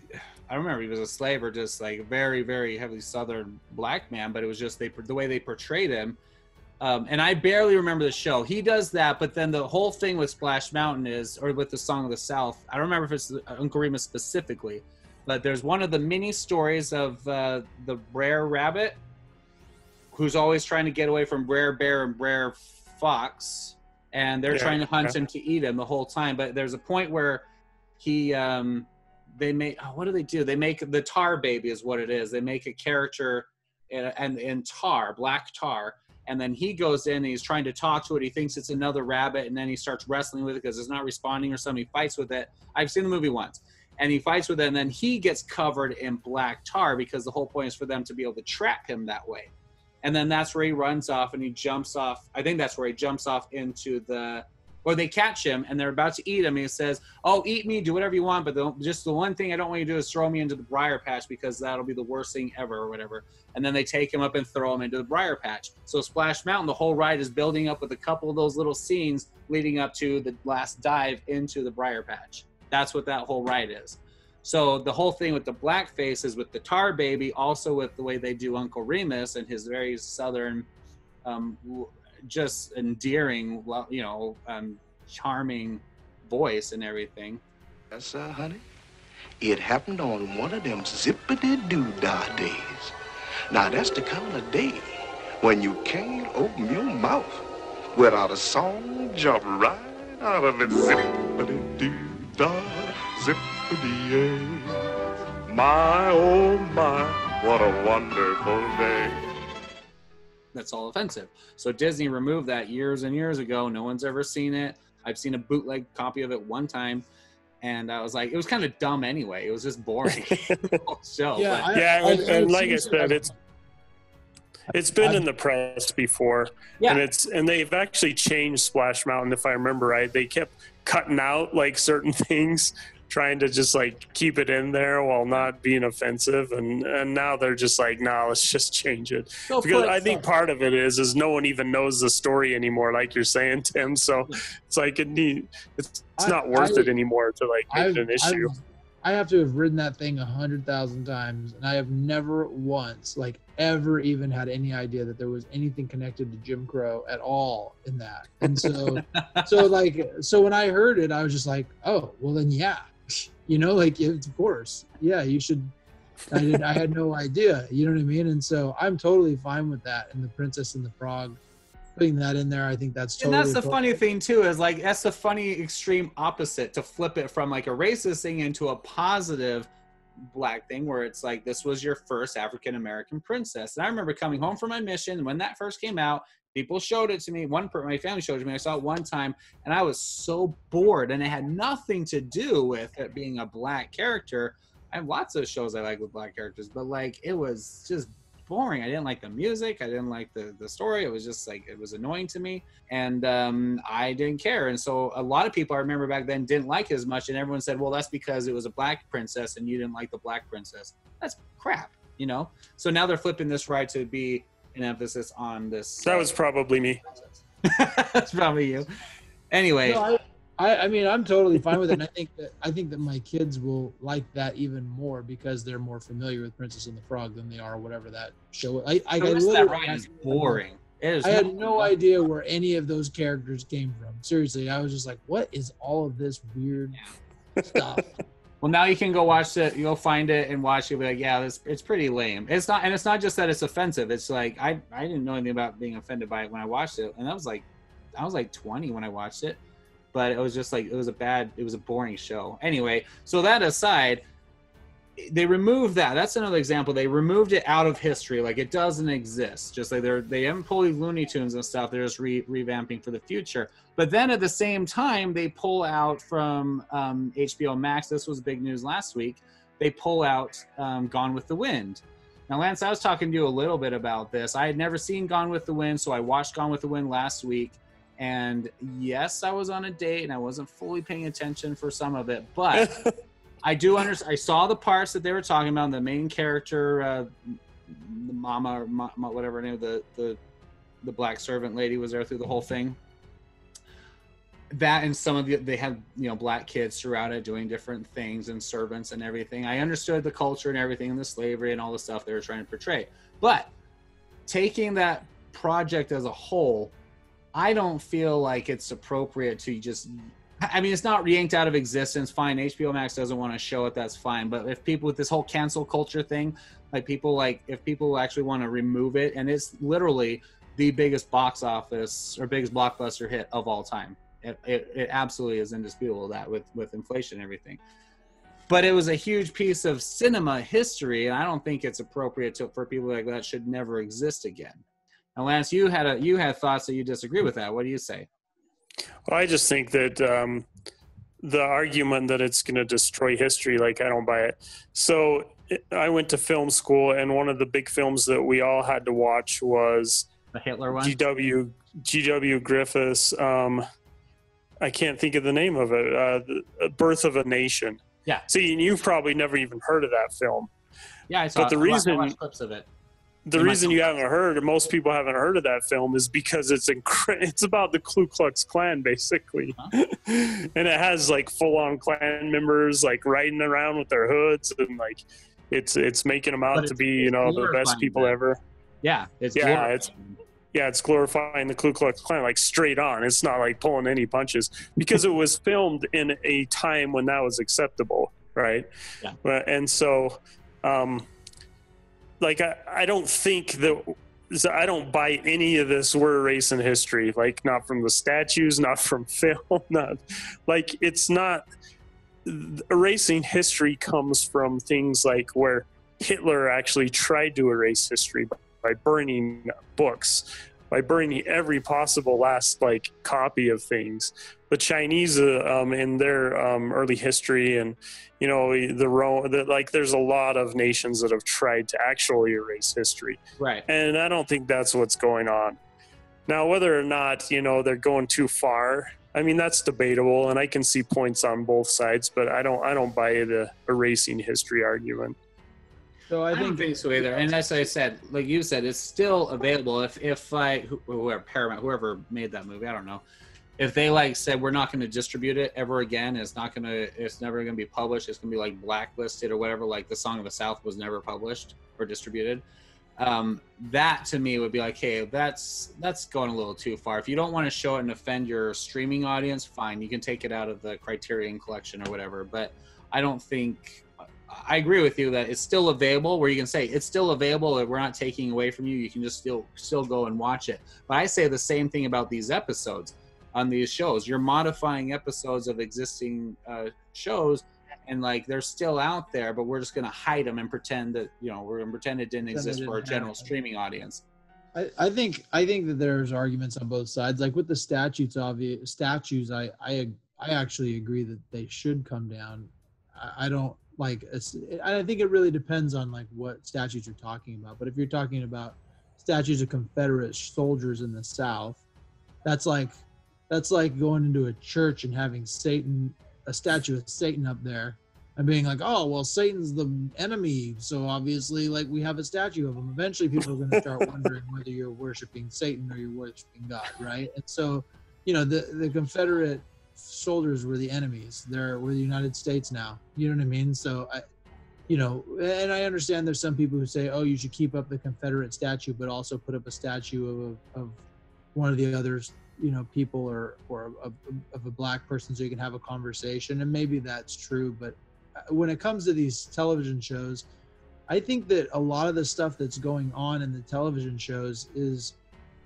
I don't remember if he was a slave or just like a very, very heavily Southern black man, but it was just they the way they portrayed him. Um, and I barely remember the show. He does that, but then the whole thing with Splash Mountain is, or with the Song of the South, I don't remember if it's Uncle Remus specifically, but there's one of the mini stories of uh, the Brer Rabbit, who's always trying to get away from Brer Bear and Brer Fox, and they're yeah, trying to hunt yeah. him to eat him the whole time. But there's a point where he, um, they make, oh, what do they do? They make the Tar Baby is what it is. They make a character in, in, in tar, black tar. And then he goes in and he's trying to talk to it. He thinks it's another rabbit, and then he starts wrestling with it because it's not responding or something. He fights with it. I've seen the movie once. And he fights with it, and then he gets covered in black tar because the whole point is for them to be able to trap him that way. And then that's where he runs off and he jumps off. I think that's where he jumps off into the, or they catch him and they're about to eat him. And he says, oh, eat me, do whatever you want. But the, just the one thing I don't want you to do is throw me into the briar patch because that'll be the worst thing ever or whatever. And then they take him up and throw him into the briar patch. So Splash Mountain, the whole ride is building up with a couple of those little scenes leading up to the last dive into the briar patch. That's what that whole ride is. So the whole thing with the Blackface is with the Tar Baby, also with the way they do Uncle Remus and his very Southern, um, just endearing, you know, um, charming voice and everything. Yes, uh, honey. It happened on one of them zippity-doo-dah days. Now, that's the kind of day when you can't open your mouth without a song jump right out of it. Zippity-doo-dah, zippity-yay. My, oh my, what a wonderful day. That's all offensive. So Disney removed that years and years ago. No one's ever seen it. I've seen a bootleg copy of it one time. And I was like, it was kind of dumb anyway. It was just boring. show, yeah, but. I, yeah, I, and, and like I said, it's it's been I've, in the press before, yeah. and it's and they've actually changed Splash Mountain, if I remember right. They kept cutting out like certain things, trying to just like keep it in there while not being offensive, and and now they're just like, nah, let's just change it. Go because I think part of it is is no one even knows the story anymore, like you're saying, Tim. So it's like it need, it's it's not I, worth I, it anymore to like make I've, it an issue. I've, I have to have ridden that thing a hundred thousand times, and I have never once, like ever, even had any idea that there was anything connected to Jim Crow at all in that. And so, so like, so when I heard it, I was just like, oh, well then, yeah, you know, like of course, yeah, you should. I did. I had no idea. You know what I mean? And so I'm totally fine with that. And the Princess and the Frog. Putting that in there, I think that's totally. And that's the cool. funny thing too, is like that's the funny extreme opposite to flip it from like a racist thing into a positive black thing, where it's like this was your first African American princess. And I remember coming home from my mission when that first came out. People showed it to me. One, my family showed it to me. I saw it one time, and I was so bored, and it had nothing to do with it being a black character. I have lots of shows I like with black characters, but like it was just boring. I didn't like the music. I didn't like the, the story. It was just like, it was annoying to me. And um, I didn't care. And so a lot of people I remember back then didn't like it as much. And everyone said, well, that's because it was a black princess and you didn't like the black princess. That's crap, you know? So now they're flipping this right to be an emphasis on this. That was probably me. That's probably you. Anyway. No, I, I, I mean, I'm totally fine with it. And I think that I think that my kids will like that even more because they're more familiar with Princess and the Frog than they are whatever that show. I, I, so I literally that ride is boring. It is I had no fun. idea where any of those characters came from. Seriously, I was just like, what is all of this weird yeah. stuff? Well, now you can go watch it. You'll find it and watch it. You'll be like, yeah, it's it's pretty lame. It's not, and it's not just that it's offensive. It's like I I didn't know anything about being offended by it when I watched it, and I was like, I was like twenty when I watched it. But it was just like, it was a bad, it was a boring show. Anyway, so that aside, they removed that. That's another example. They removed it out of history. Like it doesn't exist. Just like they're, they haven't pulled Looney Tunes and stuff. They're just re, revamping for the future. But then at the same time, they pull out from um, H B O Max. This was big news last week. They pull out um, Gone with the Wind. Now, Lance, I was talking to you a little bit about this. I had never seen Gone with the Wind, so I watched Gone with the Wind last week. And yes, I was on a date and I wasn't fully paying attention for some of it, but I do understand. I saw the parts that they were talking about. The main character, uh, the mama or ma- whatever her name, the, the, the black servant lady was there through the whole thing. that and some of the, they have, you know, black kids throughout it doing different things and servants and everything. I understood the culture and everything and the slavery and all the stuff they were trying to portray. But taking that project as a whole, I don't feel like it's appropriate to just, I mean, it's not yanked out of existence. Fine. H B O Max doesn't want to show it. That's fine. But if people with this whole cancel culture thing, like people like, if people actually want to remove it, and it's literally the biggest box office or biggest blockbuster hit of all time. It, it, it absolutely is indisputable that with, with inflation and everything. But it was a huge piece of cinema history, and I don't think it's appropriate to, for people like that should never exist again. Now, Lance, you had a you had thoughts that you disagree with that. What do you say? Well, I just think that um, the argument that it's going to destroy history, like, I don't buy it. So it, I went to film school, and one of the big films that we all had to watch was the Hitler one. G W G W Griffiths. Um, I can't think of the name of it. Uh, the Birth of a Nation. Yeah. See, and you've probably never even heard of that film. Yeah, I saw. But the I reason watched clips of it. The reason you haven't heard, or most people haven't heard of that film, is because it's incre- it's about the Ku Klux Klan, basically. Huh? And it has, like, full-on Klan members, like, riding around with their hoods, and, like, it's it's making them out to be, you know, the best people that. ever. Yeah, it's yeah, glorifying. it's yeah, it's glorifying the Ku Klux Klan, like, straight on. It's not like pulling any punches, because it was filmed in a time when that was acceptable, right? Yeah. And so. Um, Like, I, I don't think that, I don't buy any of this we're erasing history, like, not from the statues, not from film, not, like, it's not, erasing history comes from things like where Hitler actually tried to erase history by, by burning books, by burning every possible last, like, copy of things. The Chinese, uh, um, in their um, early history, and, you know, the Rome, the, like, there's a lot of nations that have tried to actually erase history. Right. And I don't think that's what's going on. Now, whether or not, you know, they're going too far, I mean, that's debatable, and I can see points on both sides, but I don't, I don't buy the erasing history argument. So I, I think, don't think so either. And as I said, like you said, it's still available. If if I whoever Paramount, whoever made that movie, I don't know, if they like said we're not going to distribute it ever again, it's not going to, it's never going to be published. It's going to be like blacklisted or whatever. Like the Song of the South was never published or distributed. Um, that to me would be like, hey, that's that's going a little too far. If you don't want to show it and offend your streaming audience, fine, you can take it out of the Criterion collection or whatever. But I don't think. I agree with you that it's still available, where you can say it's still available, if we're not taking away from you, you can just still still go and watch it. But I say the same thing about these episodes on these shows. You're modifying episodes of existing uh, shows, and like they're still out there, but we're just going to hide them and pretend that, you know, we're going to pretend it didn't exist for a general streaming audience. I, I think I think that there's arguments on both sides. Like with the statutes, obvious statues, I I I actually agree that they should come down. I, I don't. Like, I think it really depends on like what statutes you're talking about. But if you're talking about statues of Confederate soldiers in the South, that's like that's like going into a church and having Satan, a statue of Satan up there, and being like, oh, well, Satan's the enemy, so obviously, like, we have a statue of him. Eventually, people are going to start wondering whether you're worshiping Satan or you're worshiping God, right? And so, you know, the the Confederate soldiers were the enemies. They're we're the United States now. You know what I mean? So I, you know, and I understand there's some people who say, oh, you should keep up the Confederate statue, but also put up a statue of of one of the others, you know, people or or of, of a black person, so you can have a conversation. And maybe that's true, but when it comes to these television shows, I think that a lot of the stuff that's going on in the television shows is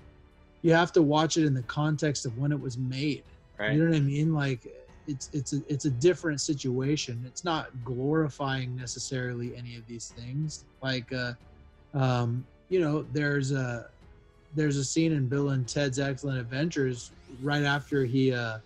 you have to watch it in the context of when it was made. Right. You know what I mean? Like it's it's a it's a different situation. It's not glorifying necessarily any of these things. Like uh um, you know, there's a there's a scene in Bill and Ted's Excellent Adventures right after he uh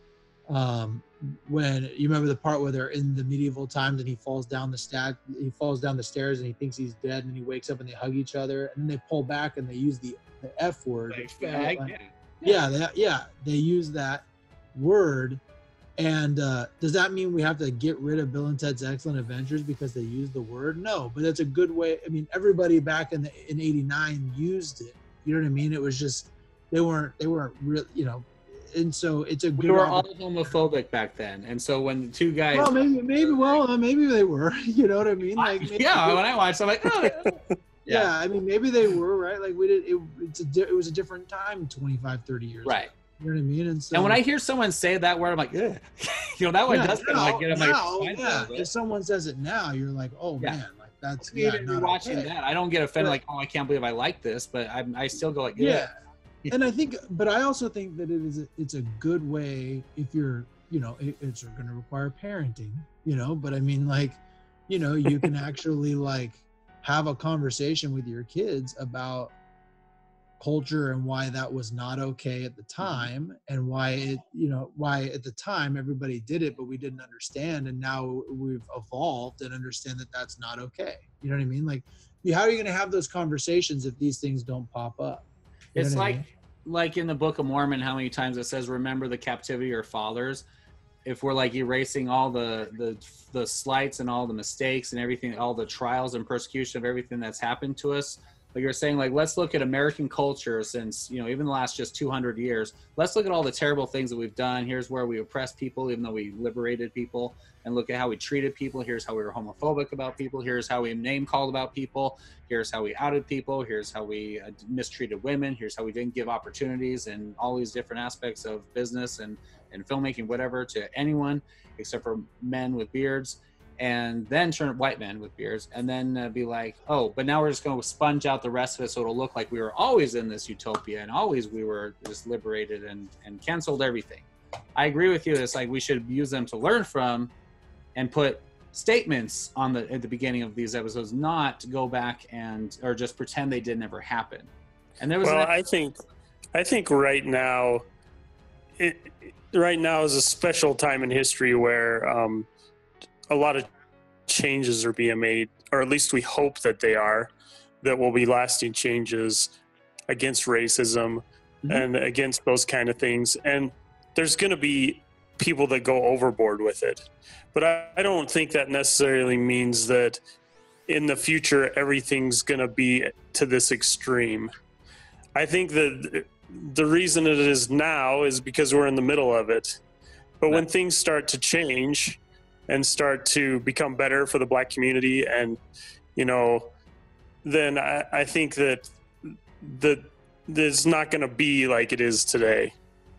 um when you remember the part where they're in the medieval times and he falls down the stat he falls down the stairs and he thinks he's dead, and he wakes up and they hug each other, and then they pull back and they use the the F word. Like, yeah, like, yeah, they, yeah, they use that word. And uh does that mean we have to get rid of Bill and Ted's Excellent Adventures because they use the word? No, but it's a good way. I mean, everybody back in the in eighty-nine used it. You know what I mean? It was just they weren't they weren't really, you know, and so it's a good. We were all homophobic back then, and so when the two guys, well, maybe, maybe, well, maybe they were. You know what I mean? Like, maybe, yeah, when I watched, I'm like, oh, yeah. yeah. yeah. I mean, maybe they were right. Like we did. It, it's a, it was a different time, twenty-five, thirty years right. ago. You know what I mean? And so, and when I hear someone say that word, I'm like, ugh. You know, that one yeah, does kind of like get on now, my yeah. If someone says it now, you're like, oh yeah. man, like that's okay, yeah, even not watching okay. that. I don't get offended But, like, oh, I can't believe I like this, but I I still go like, yeah. yeah. And I think, but I also think that it is a, it's a good way if you're, you know, it, it's going to require parenting, you know, but I mean, like, you know, you can actually like have a conversation with your kids about culture and why that was not okay at the time, and why it, you know, why at the time everybody did it, but we didn't understand, and now we've evolved and understand that that's not okay. You know what I mean? Like, how are you going to have those conversations if these things don't pop up? You It's like, I mean? like in the Book of Mormon, how many times it says, remember the captivity of your fathers. If we're like erasing all the, the, the slights and all the mistakes and everything, all the trials and persecution of everything that's happened to us, like you're saying, like, let's look at American culture since, you know, even the last just two hundred years, let's look at all the terrible things that we've done. Here's where we oppressed people, even though we liberated people, and look at how we treated people. Here's how we were homophobic about people. Here's how we name called about people. Here's how we outed people. Here's how we uh, mistreated women. Here's how we didn't give opportunities and all these different aspects of business and, and filmmaking, whatever, to anyone except for men with beards. And then turn white men with beards, and then uh, be like, oh, but now we're just going to sponge out the rest of it so it'll look like we were always in this utopia and always we were just liberated and, and canceled everything. I agree with you. It's like we should use them to learn from and put statements on the at the beginning of these episodes, not go back and or just pretend they didn't ever happen. And there was well, an- I think, I think right now, it right now is a special time in history where. Um, a lot of changes are being made, or at least we hope that they are, that will be lasting changes against racism mm-hmm. and against those kind of things. And there's going to be people that go overboard with it. But I, I don't think that necessarily means that in the future, everything's going to be to this extreme. I think that the reason it is now is because we're in the middle of it. But when things start to change, and start to become better for the Black community, and you know, then I, I think that that it's not going to be like it is today.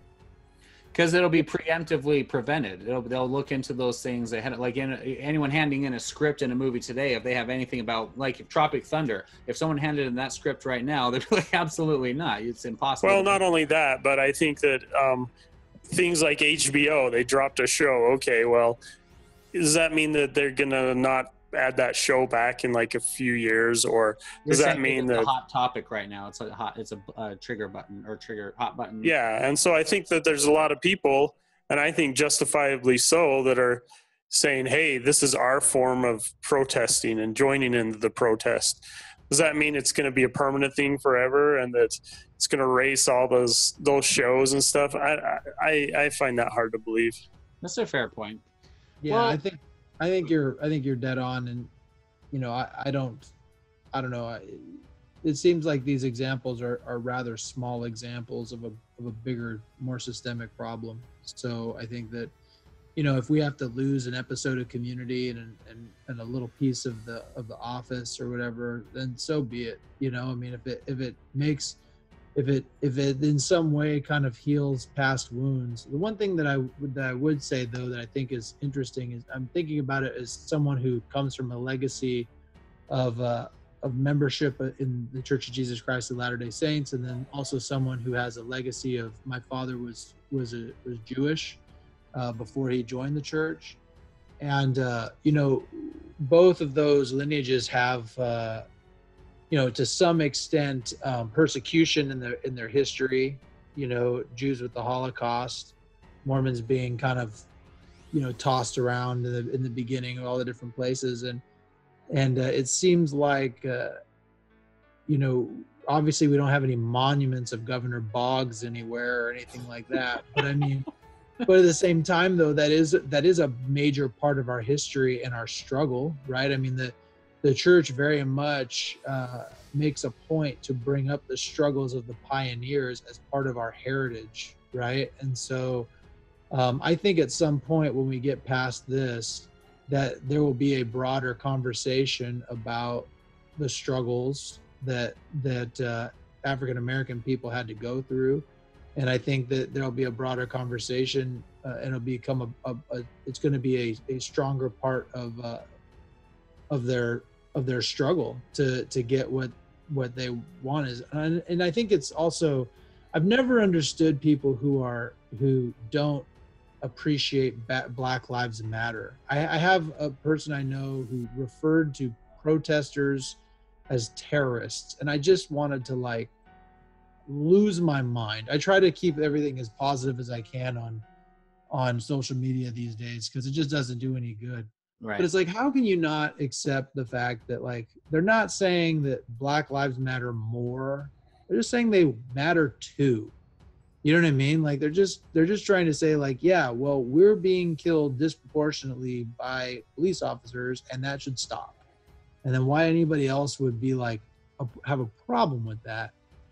Because it'll be preemptively prevented. It'll, they'll look into those things ahead. Like in, anyone handing in a script in a movie today, if they have anything about, like Tropic Thunder, if someone handed in that script right now, they'd be like, absolutely not. It's impossible. Well, not only that, but I think that um, things like H B O, they dropped a show. Okay, well, does that mean that they're gonna not add that show back in like a few years, or does You're that mean that a hot topic right now? It's a hot, it's a uh, trigger button or trigger hot button. Yeah, and so I think that there's a lot of people, and I think justifiably so, that are saying, "Hey, this is our form of protesting and joining in the protest." Does that mean it's going to be a permanent thing forever, and that it's going to erase all those those shows and stuff? I I I find that hard to believe. That's a fair point. Yeah, well, I think I think you're I think you're dead on, and you know I, I don't I don't know. I, it seems like these examples are, are rather small examples of a of a bigger, more systemic problem. So I think that, you know, if we have to lose an episode of Community and and, and a little piece of the of the Office or whatever, then so be it. You know, I mean, if it if it makes if it if it in some way kind of heals past wounds. The one thing that I would that I would say though that I think is interesting is I'm thinking about it as someone who comes from a legacy of uh, of membership in the Church of Jesus Christ of Latter-day Saints, and then also someone who has a legacy of my father was was a was Jewish uh, before he joined the church, and uh, you know, both of those lineages have. Uh, you know, to some extent, um, persecution in their in their history. You know, Jews with the Holocaust, Mormons being kind of, you know, tossed around in the, in the beginning of all the different places, and and uh, it seems like, uh, you know, obviously we don't have any monuments of Governor Boggs anywhere or anything like that. But I mean, but at the same time, though, that is that is a major part of our history and our struggle, right? I mean, the The church very much uh, makes a point to bring up the struggles of the pioneers as part of our heritage, right? And so um, I think at some point when we get past this, that there will be a broader conversation about the struggles that that uh, African American people had to go through, and I think that there'll be a broader conversation, uh, and it'll become a, a, a it's going to be a, a stronger part of uh, of their of their struggle to to get what what they want is, and, and I think it's also, I've never understood people who are who don't appreciate Black Lives Matter. I, I have a person I know who referred to protesters as terrorists, and I just wanted to like lose my mind. I try to keep everything as positive as I can on on social media these days because it just doesn't do any good. Right. But it's like, how can you not accept the fact that like they're not saying that Black Lives Matter more? They're just saying they matter too. You know what I mean? Like they're just they're just trying to say like, yeah, well, we're being killed disproportionately by police officers, and that should stop. And then why anybody else would be like a, have a problem with that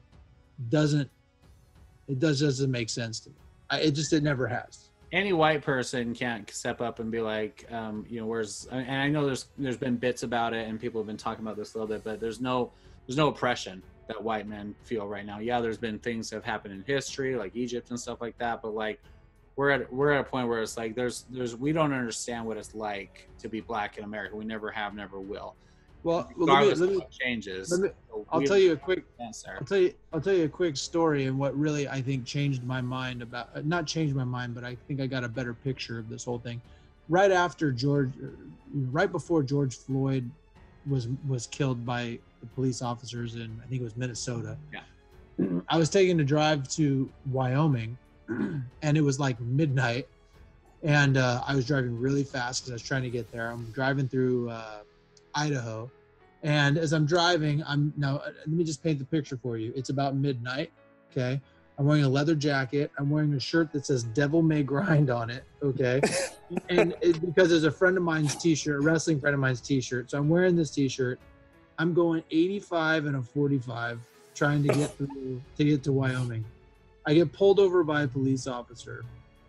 doesn't it does doesn't make sense to me. I, it just it never has. Any white person can't step up and be like, um, you know, where's, and I know there's there's been bits about it and people have been talking about this a little bit, but there's no there's no oppression that white men feel right now. Yeah, there's been things that have happened in history, like Egypt and stuff like that, but like we're at we're at a point where it's like there's there's we don't understand what it's like to be Black in America. We never have, never will. Well, well let me, let me, of what changes. Let me, so I'll tell you a quick. Answer. I'll tell you. I'll tell you a quick story and what really I think changed my mind about. Not changed my mind, but I think I got a better picture of this whole thing. Right after George, right before George Floyd was was killed by the police officers in, I think it was Minnesota. Yeah. I was taking a drive to Wyoming, and it was like midnight, and uh, I was driving really fast because I was trying to get there. I'm driving through uh, Idaho, and as I'm driving, I'm now. Let me just paint the picture for you. It's about midnight. Okay, I'm wearing a leather jacket. I'm wearing a shirt that says "Devil May Grind" on it. Okay, and it, because there's a friend of mine's T-shirt, a wrestling friend of mine's T-shirt. So I'm wearing this T-shirt. I'm going eighty-five and a forty-five, trying to get through to get to Wyoming. I get pulled over by a police officer.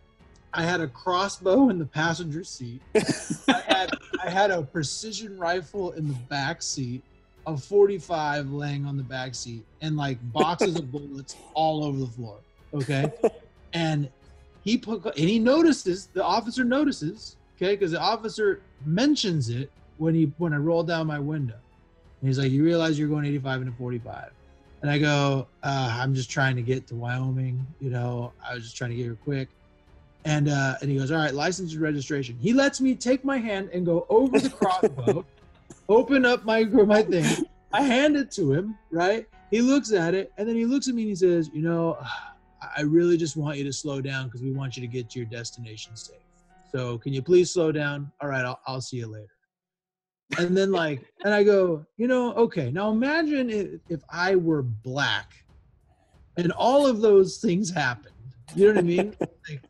I had a crossbow in the passenger seat. I had I had a precision rifle in the back seat, a forty-five laying on the back seat, and like boxes of bullets all over the floor. Okay, and he put and he notices the officer notices. Okay, because the officer mentions it when he when I roll down my window. And he's like, "You realize you're going eighty-five and a forty-five?" And I go, uh, "I'm just trying to get to Wyoming. You know, I was just trying to get here quick." And uh, and he goes, "All right, license and registration." He lets me take my hand and go over the crossbow, open up my my thing. I hand it to him, right? He looks at it, and then he looks at me and he says, "You know, I really just want you to slow down because we want you to get to your destination safe. So can you please slow down? All right, I'll, I'll see you later." And then like, and I go, you know, okay, now imagine if, if I were Black and all of those things happened. You know what I mean? Like,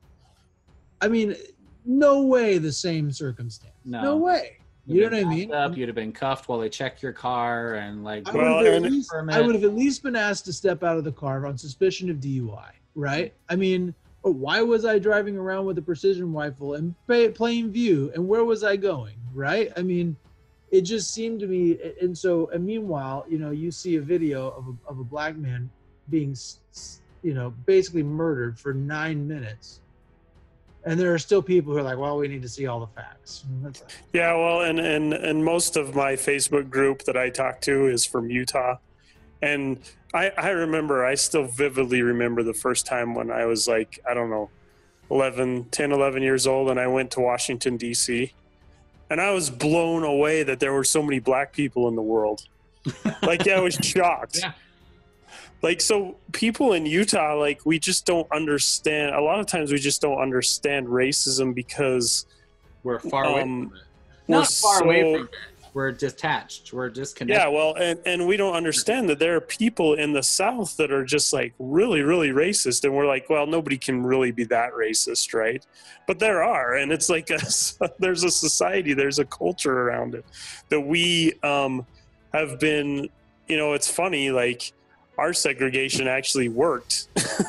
I mean, no way the same circumstance. No, no way. You know what I mean? Up, you'd have been cuffed while they check your car and like. I would, well, have at least, I would have at least been asked to step out of the car on suspicion of D U I, right? I mean, why was I driving around with a precision rifle in plain view, and where was I going, right? I mean, it just seemed to me, and so, and meanwhile, you know, you see a video of a, of a Black man being, you know, basically murdered for nine minutes. And there are still people who are like, well, we need to see all the facts. Like, yeah, well, and, and, and most of my Facebook group that I talk to is from Utah. And I, I remember, I still vividly remember the first time when I was like, I don't know, eleven, ten, eleven years old, and I went to Washington, D C And I was blown away that there were so many Black people in the world. Like, yeah, I was shocked. Yeah. Like, so people in Utah, like, we just don't understand. A lot of times we just don't understand racism because we're far um, away from it. We're Not far so, away from it. We're detached. We're disconnected. Yeah, well, and, and we don't understand that there are people in the South that are just like really, really racist. And we're like, well, nobody can really be that racist, right? But there are. And it's like, a, there's a society, there's a culture around it that we um, have been, you know, it's funny, like, our segregation actually worked.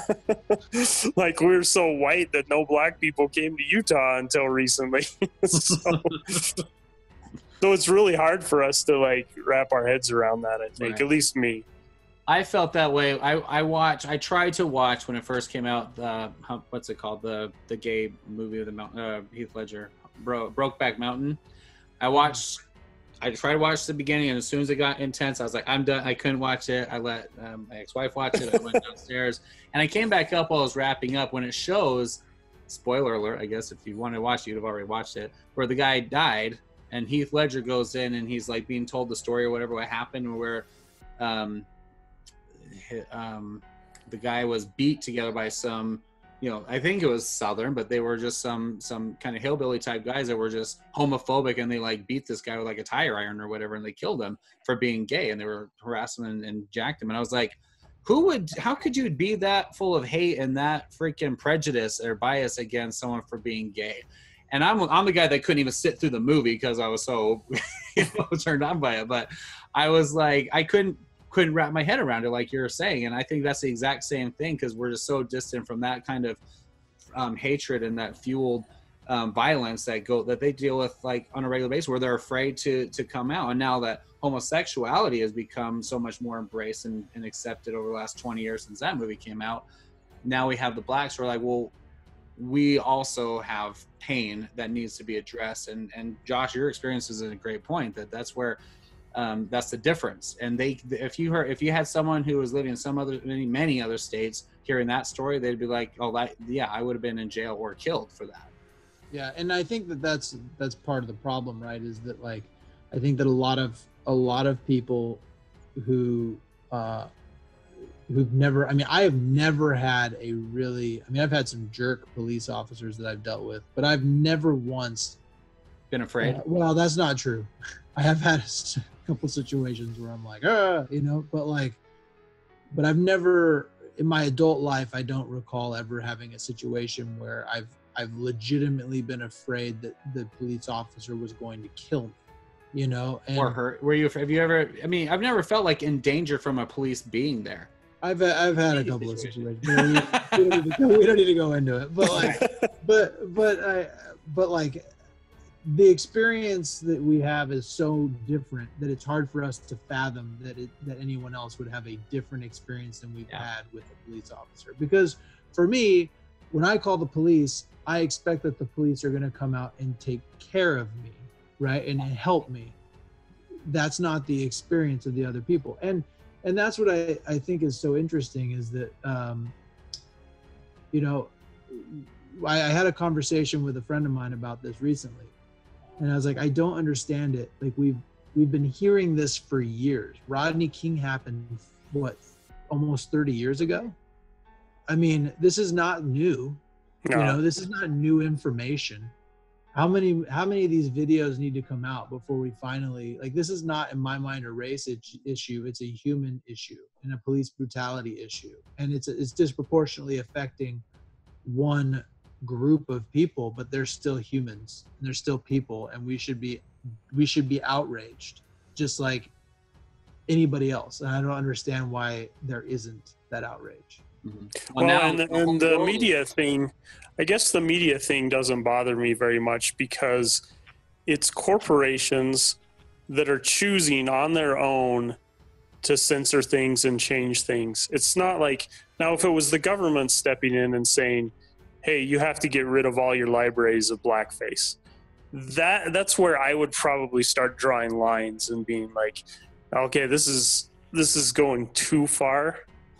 Like, we were so white that no black people came to Utah until recently. so, so it's really hard for us to like wrap our heads around that, I think, right. At least me. I felt that way. I, I watch. I tried to watch when it first came out. The what's it called? The the gay movie of the mountain. Uh, Heath Ledger, Bro, Brokeback Mountain. I watched. I tried to watch the beginning, and as soon as it got intense, I was like, I'm done. I couldn't watch it. I let um, my ex-wife watch it. I went downstairs, and I came back up while I was wrapping up. When it shows, spoiler alert, I guess if you want to watch it, you'd have already watched it, where the guy died, and Heath Ledger goes in, and he's like being told the story or whatever what happened, where um, um, the guy was beat together by some. You know, I think it was Southern, but they were just some some kind of hillbilly type guys that were just homophobic, and they like beat this guy with like a tire iron or whatever, and they killed him for being gay, and they were harassing him and, and jacked him. And I was like, who would? How could you be that full of hate and that freaking prejudice or bias against someone for being gay? And I'm I'm the guy that couldn't even sit through the movie because I was so you know, turned on by it. But I was like, I couldn't. couldn't wrap my head around it like you're saying. And I think that's the exact same thing because we're just so distant from that kind of um, hatred and that fueled um, violence that go that they deal with like on a regular basis where they're afraid to to come out. And now that homosexuality has become so much more embraced and, and accepted over the last twenty years since that movie came out, now we have the blacks who are like, well, we also have pain that needs to be addressed. And and Josh, your experience is a great point that that's where Um, that's the difference. And they, if you heard, if you had someone who was living in some other, many, many other states hearing that story, they'd be like, oh, that, yeah, I would have been in jail or killed for that. Yeah. And I think that that's, that's part of the problem, right? Is that like, I think that a lot of, a lot of people who, uh, who've never, I mean, I have never had a really, I mean, I've had some jerk police officers that I've dealt with, but I've never once been afraid. Uh, well, that's not true. I have had a couple situations where I'm like, ah, you know, but like, but I've never in my adult life, I don't recall ever having a situation where I've, I've legitimately been afraid that the police officer was going to kill me, you know, and or hurt. Were you, have you ever, I mean, I've never felt like in danger from a police being there. I've, I've had a couple of situations. We don't, need, we, don't need to go, we don't need to go into it, but like, but, but I, but like, the experience that we have is so different that it's hard for us to fathom that it, that anyone else would have a different experience than we've yeah. had with a police officer. Because for me, when I call the police, I expect that the police are going to come out and take care of me, right? And, and help me. That's not the experience of the other people. And, and that's what I, I think is so interesting is that, um, you know, I, I had a conversation with a friend of mine about this recently. And I was like, I don't understand it. Like we've we've been hearing this for years. Rodney King happened, what, almost thirty years ago? I mean, this is not new. No. You know, this is not new information. How many how many of these videos need to come out before we finally, like, this is not in my mind a race issue. It's a human issue and a police brutality issue. And it's it's disproportionately affecting one group of people, but they're still humans and they're still people, and we should be we should be outraged just like anybody else. And I don't understand why there isn't that outrage. Mm-hmm. Well, well now, and, the, and the media thing, I guess the media thing doesn't bother me very much because it's corporations that are choosing on their own to censor things and change things. It's not like, now if it was the government stepping in and saying, hey, you have to get rid of all your libraries of blackface. That that's where I would probably start drawing lines and being like, okay, this is this is going too far.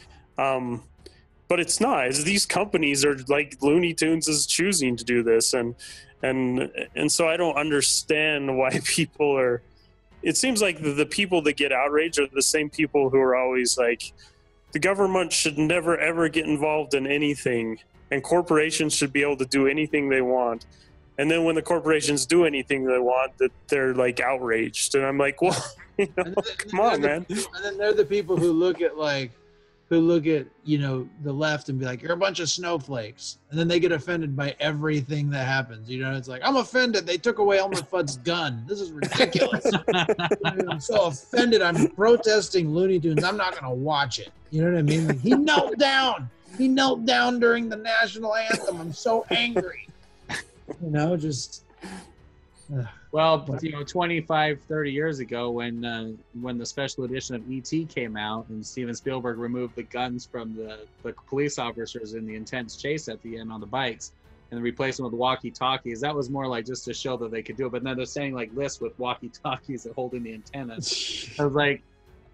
Um, but it's not. It's, these companies are like Looney Tunes is choosing to do this, and and and so I don't understand why people are. It seems like the, the people that get outraged are the same people who are always like, the government should never ever get involved in anything. And corporations should be able to do anything they want. And then when the corporations do anything they want, that they're like outraged. And I'm like, well, you know, then, come on, the, man. And then they're the people who look at like, who look at, you know, the left and be like, you're a bunch of snowflakes. And then they get offended by everything that happens. You know, it's like, I'm offended. They took away Elmer Fudd's gun. This is ridiculous. I'm so offended. I'm protesting Looney Tunes. I'm not going to watch it. You know what I mean? Like, he knelt down. He knelt down during the national anthem. I'm so angry. You know, just... Uh, well, you know, twenty-five, thirty years ago when uh, when the special edition of E T came out and Steven Spielberg removed the guns from the, the police officers in the intense chase at the end on the bikes and replaced them with walkie-talkies, that was more like just to show that they could do it. But then they're saying like lists with walkie-talkies and holding the antennas. I was like,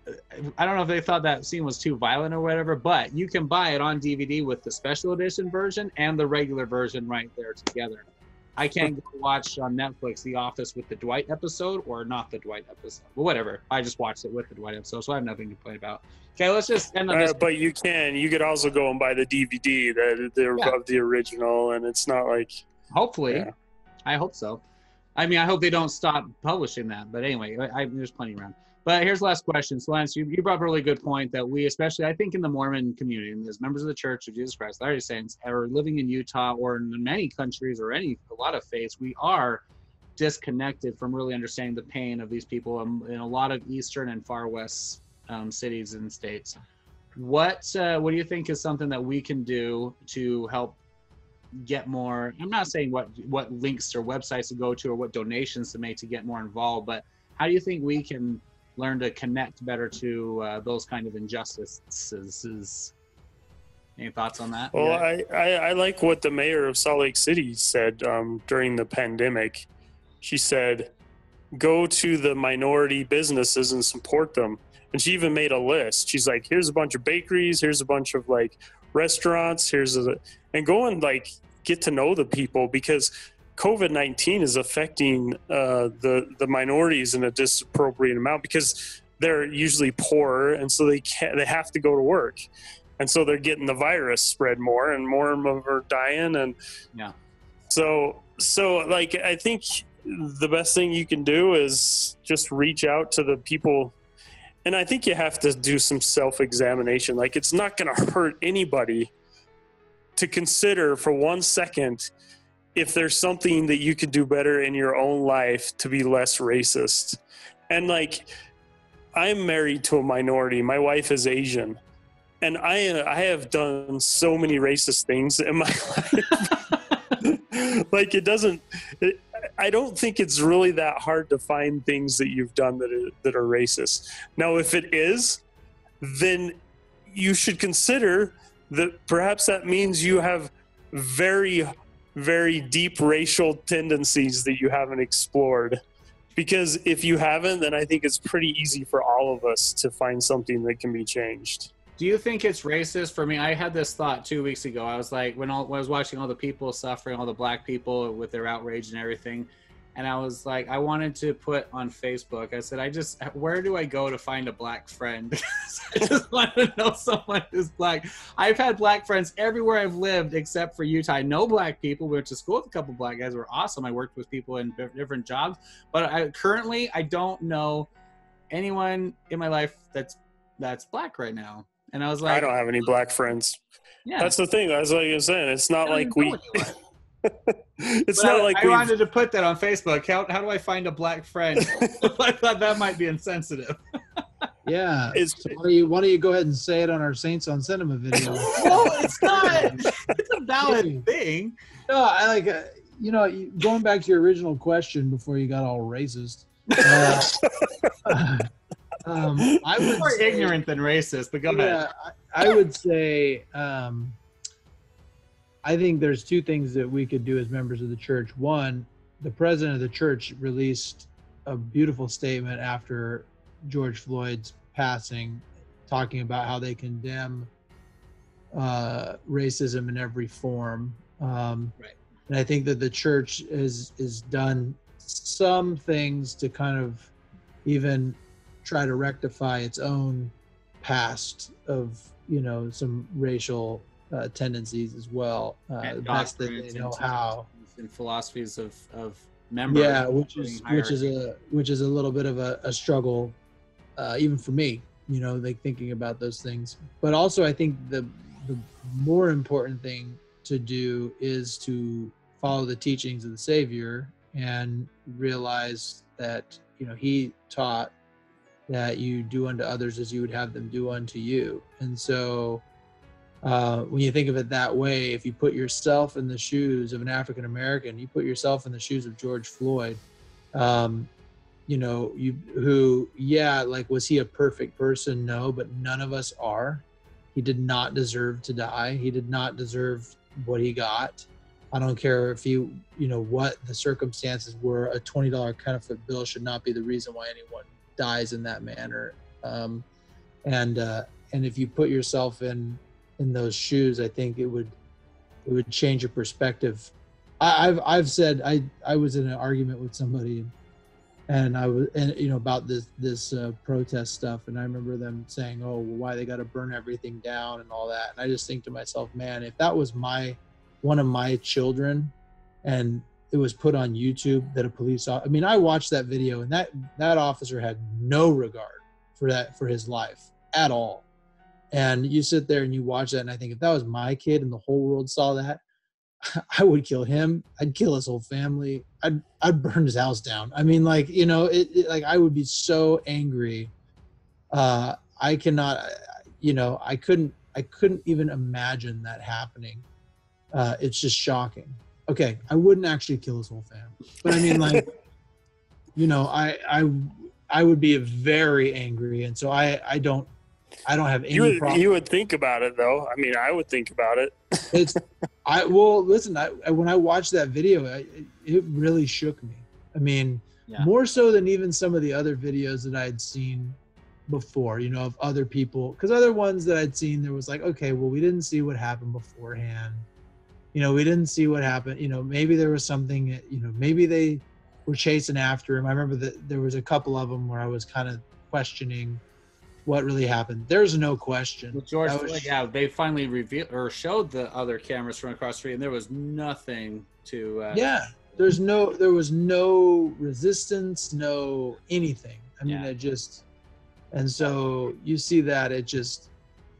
I don't know if they thought that scene was too violent or whatever, but you can buy it on D V D with the special edition version and the regular version right there together. I can't go watch on Netflix The Office with the Dwight episode or not the Dwight episode. Well, whatever. I just watched it with the Dwight episode, so I have nothing to complain about. Okay, let's just end on this. Uh, but you can. You could also go and buy the D V D that they're Yeah. of the original, and it's not like... Hopefully. Yeah. I hope so. I mean, I hope they don't stop publishing that. But anyway, I, I, there's plenty around. But here's the last question. So, Lance, you, you brought up a really good point that we, especially I think in the Mormon community, and as members of the Church of Jesus Christ, Latter-day Saints, are living in Utah or in many countries or any a lot of faiths, we are disconnected from really understanding the pain of these people in, in a lot of eastern and far west um, cities and states. What uh, what do you think is something that we can do to help get more? I'm not saying what what links or websites to go to or what donations to make to get more involved, but how do you think we can learn to connect better to uh, those kind of injustices? Any thoughts on that? Well, Yeah. I, I, I like what the mayor of Salt Lake City said um, during the pandemic. She said, go to the minority businesses and support them. And she even made a list. She's like, here's a bunch of bakeries, here's a bunch of like restaurants, here's a, and go and like get to know the people, because COVID nineteen is affecting uh, the the minorities in a disappropriate amount because they're usually poor, and so they can't, they have to go to work, and so they're getting the virus spread more, and more of them are dying, and Yeah. So so like I think the best thing you can do is just reach out to the people, and I think you have to do some self-examination. Like, it's not going to hurt anybody to consider for one second if there's something that you could do better in your own life to be less racist. And like, I'm married to a minority. My wife is Asian. And I I have done so many racist things in my life. Like, it doesn't, it, I don't think it's really that hard to find things that you've done that are, that are racist. Now, if it is, then you should consider that perhaps that means you have very very deep racial tendencies that you haven't explored. Because if you haven't, then I think it's pretty easy for all of us to find something that can be changed. Do you think it's racist? For me, I had this thought two weeks ago. I was like, when, all, when I was watching all the people suffering, all the black people with their outrage and everything, and I was like, I wanted to put on Facebook, I said, I just, where do I go to find a black friend? I just want to know someone who's black. I've had black friends everywhere I've lived except for Utah. I know black people. We went to school with a couple of black guys who were awesome. I worked with people in different jobs. But I, currently, I don't know anyone in my life that's that's black right now. And I was like, I don't have any black friends. Yeah. That's the thing. That's like you're saying. It's not like we... It's But not I, like I we wanted to put that on Facebook. How, how do I find a black friend? I thought that might be insensitive. Yeah. It's- So why don't you why don't you go ahead and say it on our Saints on Cinema video? No, it's not. It's a valid thing. No, I like uh, you know, you- going back to your original question before you got all racist. Uh, um, I would More say, ignorant than racist, but go ahead. yeah, I, I would say um, I think there's two things that we could do as members of the church. One, the president of the church released a beautiful statement after George Floyd's passing, talking about how they condemn uh, racism in every form. Um, Right. And I think that the church is is done some things to kind of even try to rectify its own past of, you know, some racial uh, tendencies as well. Uh, And the best that doctrines they know and how. and philosophies of, of members. Yeah, which is including which is hierarchy. a which is a little bit of a, a struggle, uh, even for me. you know, like thinking about those things. But also, I think the the more important thing to do is to follow the teachings of the Savior and realize that, you know, he taught that you do unto others as you would have them do unto you. And so uh, when you think of it that way, if you put yourself in the shoes of an African American, you put yourself in the shoes of George Floyd, um, you know, you who, yeah, like, was he a perfect person? No, but none of us are. He did not deserve to die. He did not deserve what he got. I don't care if you, you know, what the circumstances were. A twenty dollar counterfeit bill should not be the reason why anyone dies in that manner. Um, and uh, and if you put yourself in in those shoes, I think it would it would change your perspective. I, I've I've said I I was in an argument with somebody. And I was, and you know, about this this uh, protest stuff, and I remember them saying, "Oh, well, why they got to burn everything down and all that." And I just think to myself, man, if that was my one of my children, and it was put on YouTube that a police, I mean, I watched that video, and that that officer had no regard for that for his life at all. And you sit there and you watch that, and I think if that was my kid and the whole world saw that, I would kill him. I'd kill his whole family. I'd I'd burn his house down. I mean, like, you know, it, it like I would be so angry. Uh, I cannot, you know, I couldn't I couldn't even imagine that happening. Uh, it's just shocking. Okay, I wouldn't actually kill his whole family, but I mean, like, you know, I I I would be very angry, and so I I don't. I don't have any you would, problem. You would think about it, though. I mean, I would think about it. It's, I well, listen. I, when I watched that video, I, it really shook me. I mean, yeah. more so than even some of the other videos that I had seen before. You know, of other people, because other ones that I'd seen, there was like, okay, well, we didn't see what happened beforehand. You know, we didn't see what happened. You know, maybe there was something. You know, maybe they were chasing after him. I remember that there was a couple of them where I was kind of questioning what really happened. There's no question. With George was, Floyd, yeah, they finally revealed or showed the other cameras from across the street, and there was nothing to. Uh, yeah, there's no, there was no resistance, no anything. I mean, yeah. it just, and so you see that it just.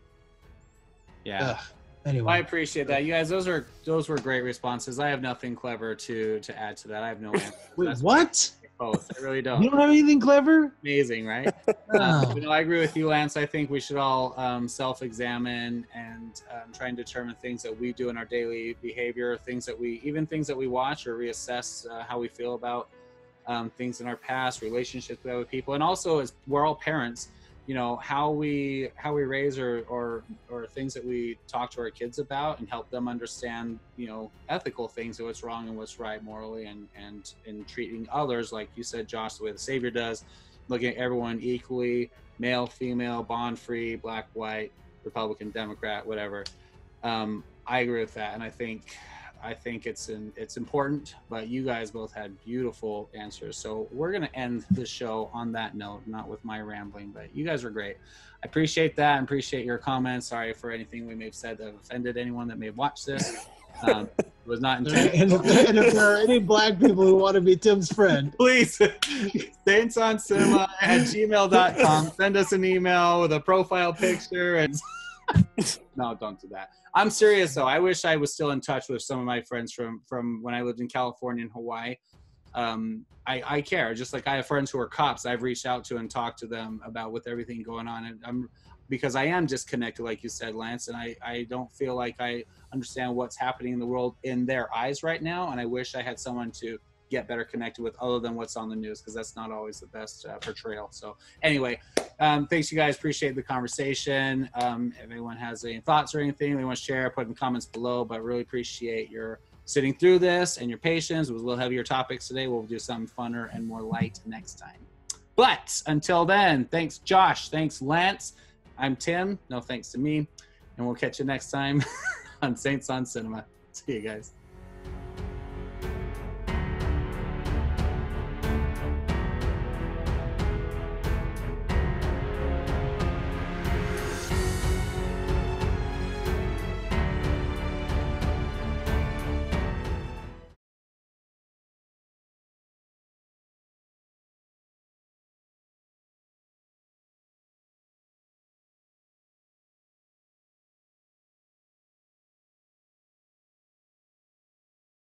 Yeah. Ugh. Anyway, well, I appreciate that, you guys. Those are those were great responses. I have nothing clever to to add to that. I have no answer. Wait, That's what? Both. I really don't. You don't have anything clever? Amazing, right? Oh. um, you know, I agree with you, Lance. I think we should all um, self-examine and um, try and determine things that we do in our daily behavior, things that we, even things that we watch, or reassess uh, how we feel about um, things in our past, relationships with other people, and also as we're all parents, you know, how we how we raise or or or things that we talk to our kids about and help them understand, you know, ethical things, of what's wrong and what's right morally, and and in treating others, like you said, Josh, the way the Savior does, looking at everyone equally, male, female, bond free, black, white, Republican, Democrat, whatever. Um, I agree with that, and I think I think it's in, it's important. But you guys both had beautiful answers, so we're gonna end the show on that note, not with my rambling. But you guys are great. I appreciate that and appreciate your comments. Sorry for anything we may have said that have offended anyone that may have watched this. Um, it was not intended. And if, and if there are any black people who want to be Tim's friend, please, saints on cinema at gmail dot com. Send us an email with a profile picture and. No, don't do that. I'm serious though. I wish I was still in touch with some of my friends from from when I lived in California and Hawaii. Um, I, I care. Just like I have friends who are cops, I've reached out to and talked to them about with everything going on, and I'm because I am disconnected, like you said, Lance, and I I don't feel like I understand what's happening in the world in their eyes right now, and I wish I had someone to get better connected with other than what's on the news, because that's not always the best uh, portrayal. So anyway, um, thanks you guys. Appreciate the conversation. Um, if anyone has any thoughts or anything they want to share, put in comments below, but really appreciate your sitting through this and your patience. It was a little heavier topics today. We'll do something funner and more light next time. But until then, thanks Josh. Thanks Lance. I'm Tim. No thanks to me. And we'll catch you next time on Saints on Cinema. See you guys.